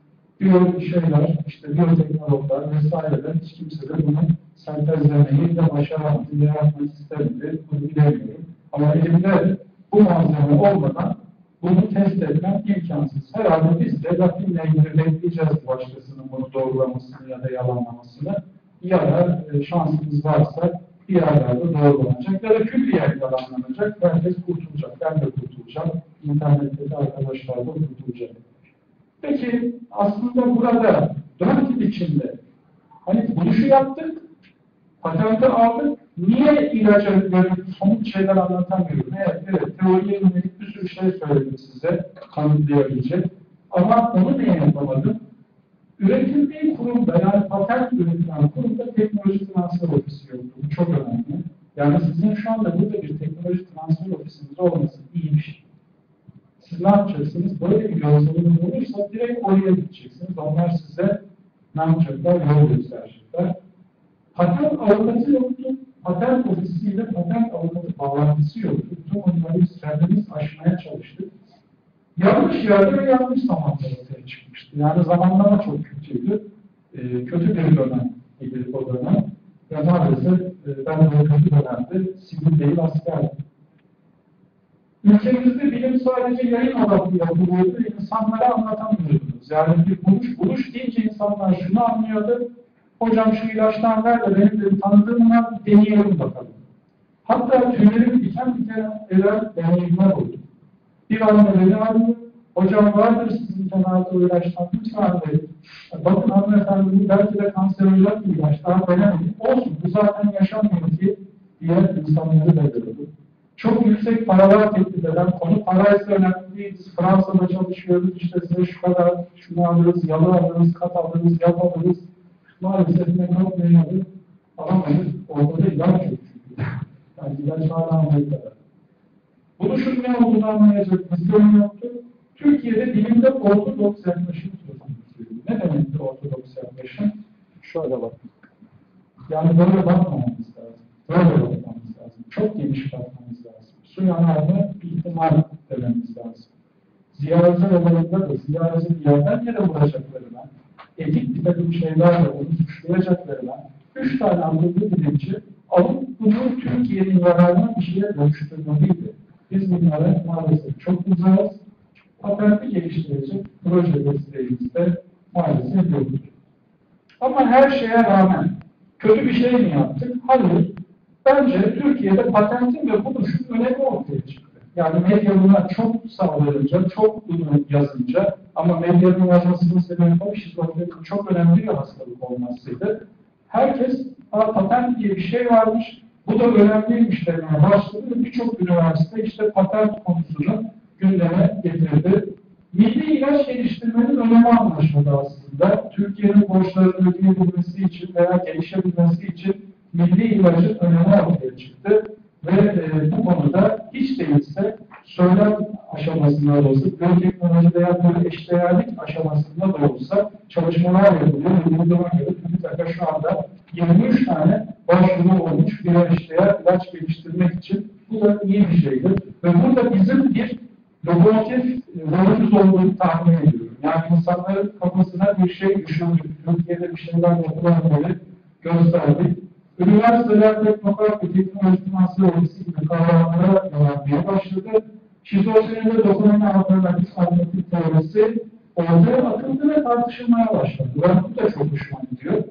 biyo şeyler, işte biyoteknologlar vesaireler hiç kimse de bunu sentezlemeyi de başaramadı, ne yapmak istemedi, bunu bilemiyorum. Ama elimde bu malzeme olmadan bunu test etmem imkansız. Herhalde biz de rafinle ilgili bekleyeceğiz başkasının bunu doğrulamasını ya da yalanlamasını. Ya da e, şansımız varsa bir yerlerde doğrulanacak ya da külliyen yalanlanacak. Herkes kurtulacak. Ben de kurtulacağım. İnternetteki arkadaşlar da kurtulacak. Peki aslında burada dört yıl içinde hani buluşu yaptık, patenti aldık, niye ilaca yönelik somut şeyler anlatamıyorum? Evet, evet, teoriye yönelik bir sürü şey söyledim size, kanıtlayabilecek. Ama onu niye yapamadım? Üretildiği kurumda, yani patent üretilen kurumda teknoloji transfer ofisi yoktu. Bu çok önemli. Yani sizin şu anda burada bir teknoloji transfer ofisiniz olması iyi bir şey. Siz ne yapacaksınız? Böyle bir gözleminiz olursa direkt oraya gideceksiniz. Onlar size ne yapacaklar? Yol gösterecekler. Patent avukatı yoktu. Patent ofisiyle patent avukatı bağlantısı yoktu. Bütün onları biz kendimiz aşmaya çalıştık. Yanlış yerde ve yanlış zamanda ortaya çıkmıştı. Yani zamanlama çok kötüydü. E, kötü bir dönem idi o dönem. Ve maalesef e, ben de o kötü dönemde sivil değil askerdim. Ülkemizde bilim sadece yayın odaklı yapılıyordu, insanlara anlatamıyordunuz. Yani bir buluş, buluş deyince insanlar şunu anlıyordu, hocam şu ilaçtan ver de benim de tanıdığım var, deneyelim bakalım. Hatta tüylerim diken diken eden deneyimler oldu. Bir anda beni arıyor, hocam vardır sizin kenarda ilaçtan, lütfen de, bakın hanımefendi, belki de kanser olacak bir ilaç, daha denemedim, olsun, bu zaten yaşanmıyor ki, diye insanları belirledi. Çok yüksek paralar teklif eden konu paraysa önemli değil. Biz Fransa'da çalışıyoruz, işte size şu kadar, şunu alırız, yalı alırız, kat alırız, yap alırız. Maalesef ne kadar ne yapıyoruz, alamayız. Ortada ilaç yok çünkü. Yani ilaç hala Amerika'da. Bunu şu ne olduğunu anlayacak vizyon yoktu. Türkiye'de bilimde ortodoks yaklaşım söz konusu. Ne demektir ortodoks yaklaşım? Şöyle bakın. Yani böyle bakmamamız lazım. Böyle bakmamız lazım. Çok geniş bakmamız lazım. Su yanarda bir ihtimal dememiz lazım. Ziyaretler olayında da ziyaretin yerden yere vuracaklarına, etik bir takım şeylerle onu suçlayacaklarına, üç tane akıllı bilimci alıp bunu Türkiye'nin yararına bir şeye dönüştürmeliydi. Biz bunlara maalesef çok uzağız. Patenti geliştirecek proje desteğimiz de maalesef yoktur. Ama her şeye rağmen kötü bir şey mi yaptık? Hayır. Bence Türkiye'de patentin ve buluşun önemi ortaya çıktı. Yani medya buna çok sağlayınca, çok bunu yazınca ama medyanın yazmasının sebebi tabii şizofrenin çok önemli bir hastalık olmasıydı. Herkes, patent diye bir şey varmış, bu da önemliymiş demeye başladı ve birçok üniversite işte patent konusunu gündeme getirdi. Milli ilaç geliştirmenin önemi anlaşıldı aslında. Türkiye'nin borçlarını ödeyebilmesi için veya gelişebilmesi için milli ilacın önemi ortaya çıktı ve e, bu konuda hiç değilse söylem aşamasında da olsa, biyoteknoloji veya böyle eşdeğerlik aşamasında da olsa çalışmalar yapılıyor. Ve bu duruma göre TÜBİTAK'a şu anda yirmi üç tane başvuru olmuş bir eşdeğer ilaç geliştirmek için. Bu da iyi bir şeydir. Ve burada bizim bir lokomotif rolümüz olduğunu tahmin ediyorum. Yani insanların kafasına bir şey düşündük. Türkiye'de bir şeyler yapılanları gösterdik. Üniversiteler teknokrat ve teknoloji transfer ofisi gibi kavramlara yönelmeye başladı. Şizofrenide dokunma alternatif alternatif teorisi ortaya atıldı ve tartışılmaya başladı. Ben bu da çok hoşuma gidiyor.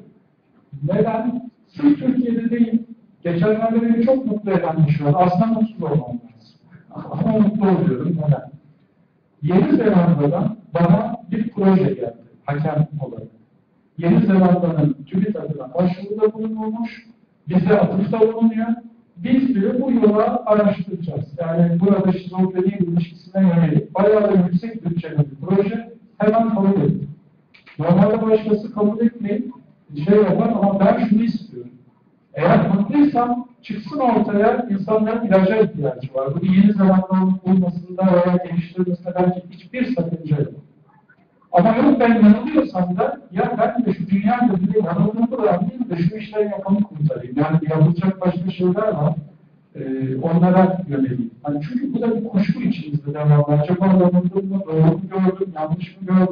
Neden? Sırf Türkiye'de değil, geçenlerde beni çok mutlu eden bir şey var. Aslında mutsuz olmam lazım. Ama mutlu oluyorum. Neden? Yeni Zelanda'dan bana bir proje geldi, hakem olarak. Yeni Zelanda'nın TÜBİTAK'ına başvuruda bulunulmuş, bize atıfta bulunuyor. Biz diyor bu yola araştıracağız. Yani burada şizofreni ilişkisine yönelik bayağı da yüksek bütçeli bir proje hemen kabul edin. Normalde başkası kabul etmeyip şey yapar ama ben şunu istiyorum. Eğer mutluysam çıksın ortaya insanların ilaca ihtiyacı var. Bunu Yeni Zelanda'nın bulmasında veya geliştirmesinde belki hiçbir sakınca yok. Ama yok ben yanılıyorsam da ya ben de şu dünyada bir yanıldığını bırakayım da şu işleri yapanı kurtarayım. Yani yapılacak başka şeyler var. Ee, onlara yönelik. Yani çünkü bu da bir kuşku içimizde devamlı. Acaba yanıldım mı, doğru mu gördüm, yanlış mı gördüm?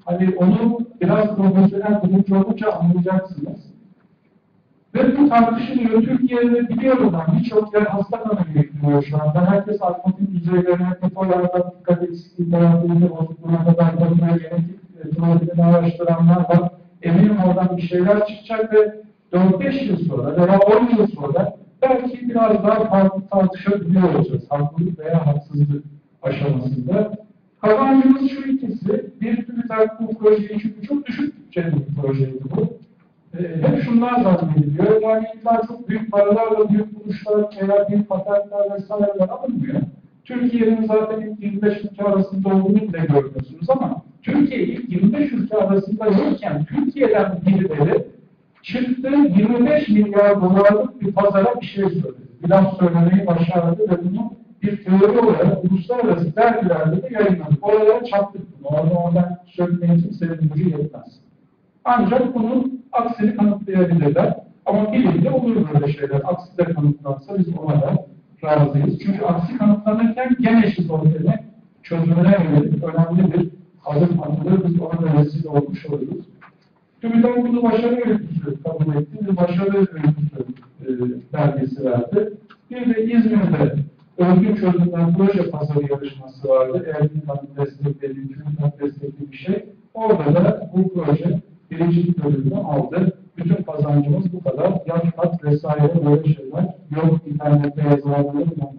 Hani onu biraz profesyonel bulunca olunca anlayacaksınız. Ve bu tartışılıyor. Türkiye'de biliyorum ben birçok yer hasta kanı yükleniyor şu anda. Herkes alfabetin düzeylerine, depolarda dikkat eksikliği, tarafıyla bozukluğuna kadar bakımına genetik tuvaletini araştıranlar var. Eminim oradan bir şeyler çıkacak ve dört beş yıl sonra veya on yıl sonra belki biraz daha farklı tartışabiliyor olacağız. Haklılık veya haksızlık aşamasında. Kazancımız şu ikisi. Bir TÜBİTAK bu projeyi, çünkü çok düşük bütçeli bir projeydi bu. Hep şunlar zannediliyor. Yani illa çok büyük paralarla, büyük buluşlar veya büyük patentler vesaireler alınmıyor. Türkiye'nin zaten ilk yirmi beş ülke arasında olduğunu bile görmüyorsunuz ama Türkiye ilk yirmi beş ülke arasında yokken Türkiye'den birileri çıktı yirmi beş milyar dolarlık bir pazara bir şey söyledi. Bir laf söylemeyi başardı ve bunu bir teori olarak uluslararası dergilerde de yayınladı. Oralara çarptık bunu. Orada oradan söylemeyi kimsenin gücü yetmez. Ancak bunun aksini kanıtlayabilirler. Ama bilimde olur böyle şeyler. Aksi de kanıtlansa biz ona da razıyız. Çünkü aksi kanıtlanırken gene şizofreni çözümüne yönelik önemli bir adım atılır. Biz ona da vesile olmuş oluruz. TÜBİTAK bunu başarı öyküsü kabul etti. Bir başarı öyküsü e, belgesi verdi. Bir de İzmir'de örgün çözümler proje pazarı yarışması vardı. Eğer TÜBİTAK desteklediği, TÜBİTAK desteklediği bir şey. Orada da bu proje birincilik bölümünü aldı. Bütün kazancımız bu kadar. Yan kat vesaire böyle şeyler yok. İnternette yazılanları bulunmuyor.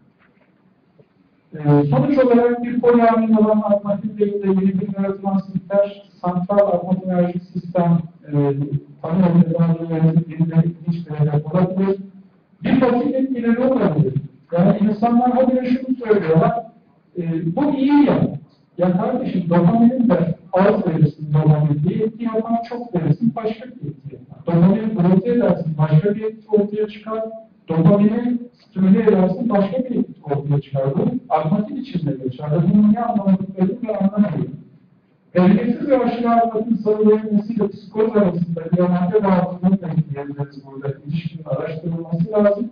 Ee, sonuç olarak bir poliamin olan alternatif değil de yeni bir nörotransmitter, santral atmosferik sistem e, tanı organlarının yerinde hiçbir hedef olabilir. Bir basit etkileri olabilir. Yani insanlar habire şunu söylüyorlar, e, bu iyi ya. Ya kardeşim, dopaminin de az verirsin dopamin bir etki yapan, çok verirsin başka bir etki yapar. Dopamini bloke edersin, başka bir etki ortaya çıkar. Dopamini stimüle edersin, başka bir etki ortaya çıkar. Bu akmatik içinde geçer. Bunun ne anlamadıklarını bir anlamıyorum. Dengesiz ve aşırı akmatın sarılabilmesiyle psikoz arasında bir madde dağıtımını da etkileyebiliriz burada. İlişkinin araştırılması lazım.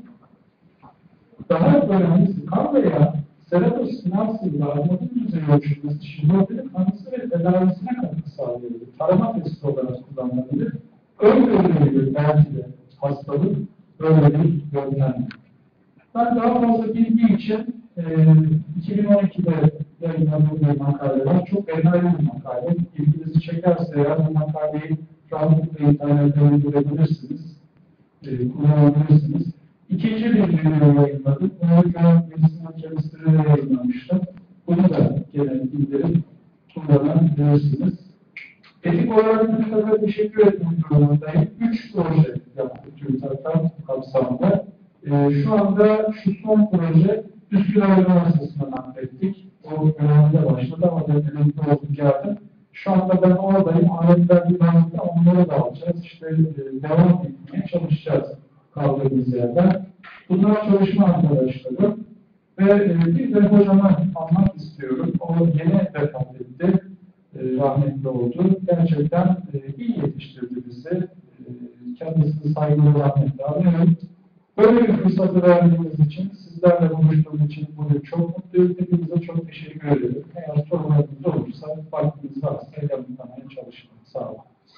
Daha önemlisi kan veya serotonin akmatik düzeyi ölçülmesi, şizofrenin kanısı ve tedavisine katkı sağlayabilir. Tarama testi olarak kullanılabilir. Öngörülebilir belki de hastalık böyle bir yöntem. Ben daha fazla bilgi için e, iki bin on iki'de yayınladığım bir makale var. Çok önemli bir makale. İlginizi çekerse eğer bu makaleyi rahatlıkla internette indirebilirsiniz, e, kullanabilirsiniz. İkinci bir video yayınladım. Bunu Grand Medicinal Chemistry'de yayınlamıştım. Bunu da gene indirip kullanabilirsiniz. Etik olarak TÜBİTAK'a teşekkür etmek durumundayım. Üç proje yaptık TÜBİTAK'tan kapsamında. Ee, şu anda şu son proje Üsküdar Üniversitesi'nden naklettik. O önemli başladı ama ben emekli oldum geldim. Şu anda ben oradayım. Aletler bir anında onları da alacağız. İşte e, devam etmeye çalışacağız kaldığımız yerden. Bunlar çalışma arkadaşlarım. Ve e, bir de hocama anmak istiyorum. O yeni vefat etti. E, rahmetli oldu. Gerçekten e, iyi yetiştirdi bizi. E, kendisini saygılı rahmetle anıyorum. Böyle bir fırsatı verdiğiniz için, sizlerle buluştuğum için bugün çok mutluyum. Hepinize çok teşekkür ederim. Eğer sorularınız olursa, vaktiniz varsa yanıtlamaya çalışın. Sağ olun.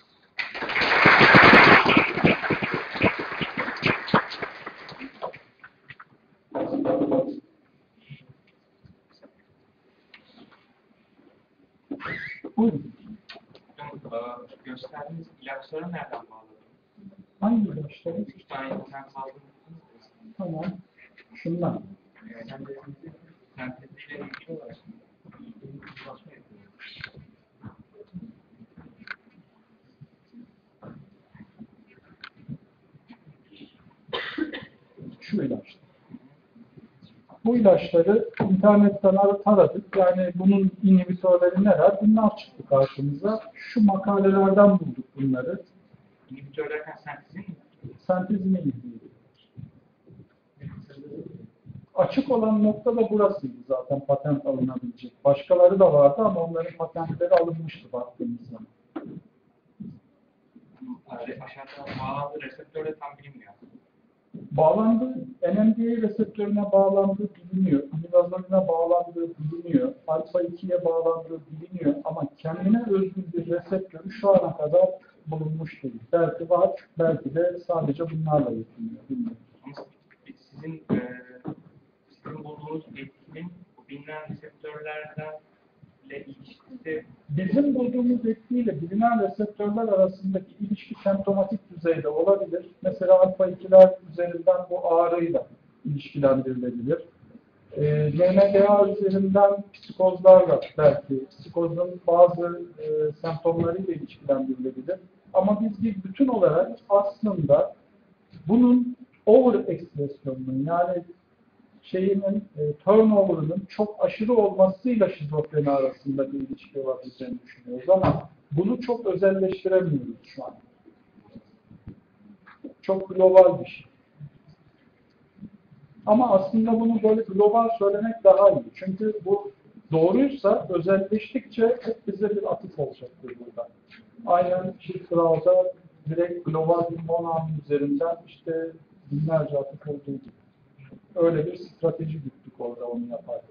Buyurun. Gösterdiğiniz ilaçları nereden bağladınız? Hangi ilaçları? Üç tane internet aldınız. Tamam. Şundan. Senteziyle ilgili olarak çalışma yapıyoruz. Şu ilaçlar. Bu ilaçları internetten taradık. Yani bunun inhibitörleri neler? Bunlar çıktı karşımıza. Şu makalelerden bulduk bunları. İnhibitör derken sentezi mi? Sentezini inhibitörü. Açık olan nokta da burasıydı zaten patent alınabilecek. Başkaları da vardı ama onların patentleri alınmıştı baktığımız zaman. Aşağıda bağlandığı reseptör de tam bilinmiyor. Bağlandığı, N M D A reseptörüne bağlandığı biliniyor, imidazolina bağlandığı biliniyor, alfa ikiye bağlandığı biliniyor ama kendine özgü bir reseptörü şu ana kadar bulunmuş değil. Belki var, belki de sadece bunlarla yetiniyor. Bilmiyorum. Sizin, e, sizin bulduğunuz etkinin bu bilinen reseptörlerden ile ilişkisi Bizim bulduğumuz etkiyle bilinen reseptörler arasındaki ilişki semptomatik düzeyde olabilir. Mesela alfa ikiler üzerinden bu ağrıyla ilişkilendirilebilir. E, N M D A üzerinden psikozlarla belki psikozun bazı e, semptomlarıyla ilişkilendirilebilir. Ama biz bir bütün olarak aslında bunun over ekspresyonunun yani şeyinin e, turnover'ının çok aşırı olmasıyla şizofreni arasında bir ilişki olabileceğini düşünüyoruz ama bunu çok özelleştiremiyoruz şu an. Çok global bir şey. Ama aslında bunu böyle global söylemek daha iyi. Çünkü bu doğruysa özelleştikçe hep bize bir atıf olacaktır burada. Aynen Schifferau'da direkt global bir monağın üzerinden işte binlerce atıf olduğu gibi. Öyle bir strateji güttük orada onu yaparken.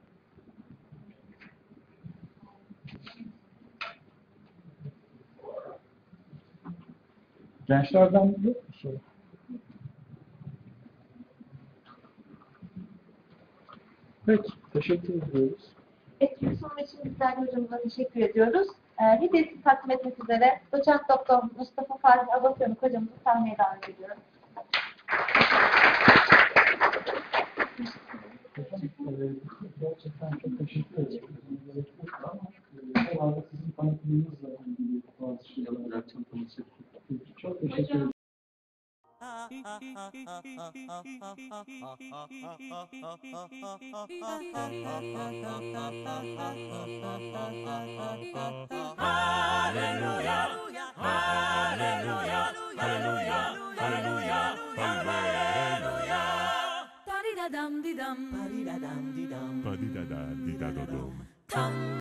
Gençlerden yok mu soru? Peki, teşekkür ediyoruz. Etkinlik sunum için bizler de hocamıza teşekkür ediyoruz. Ee, hediyesi takdim etmek üzere doçent doktor Mustafa Fatih Abasyonuk hocamızı sahneye davet ediyorum. Hocam, e, gerçekten çok teşekkür ederim. Herhalde sizin tanıtımınızla ilgili bazı şeyler çok teşekkür ederim. Hallelujah, hallelujah, hallelujah, hallelujah, hallelujah. Da-di-da-dum-di-dum, ba-di-da-dum-di-dum, ba-di-da-da-di-da-do-dum.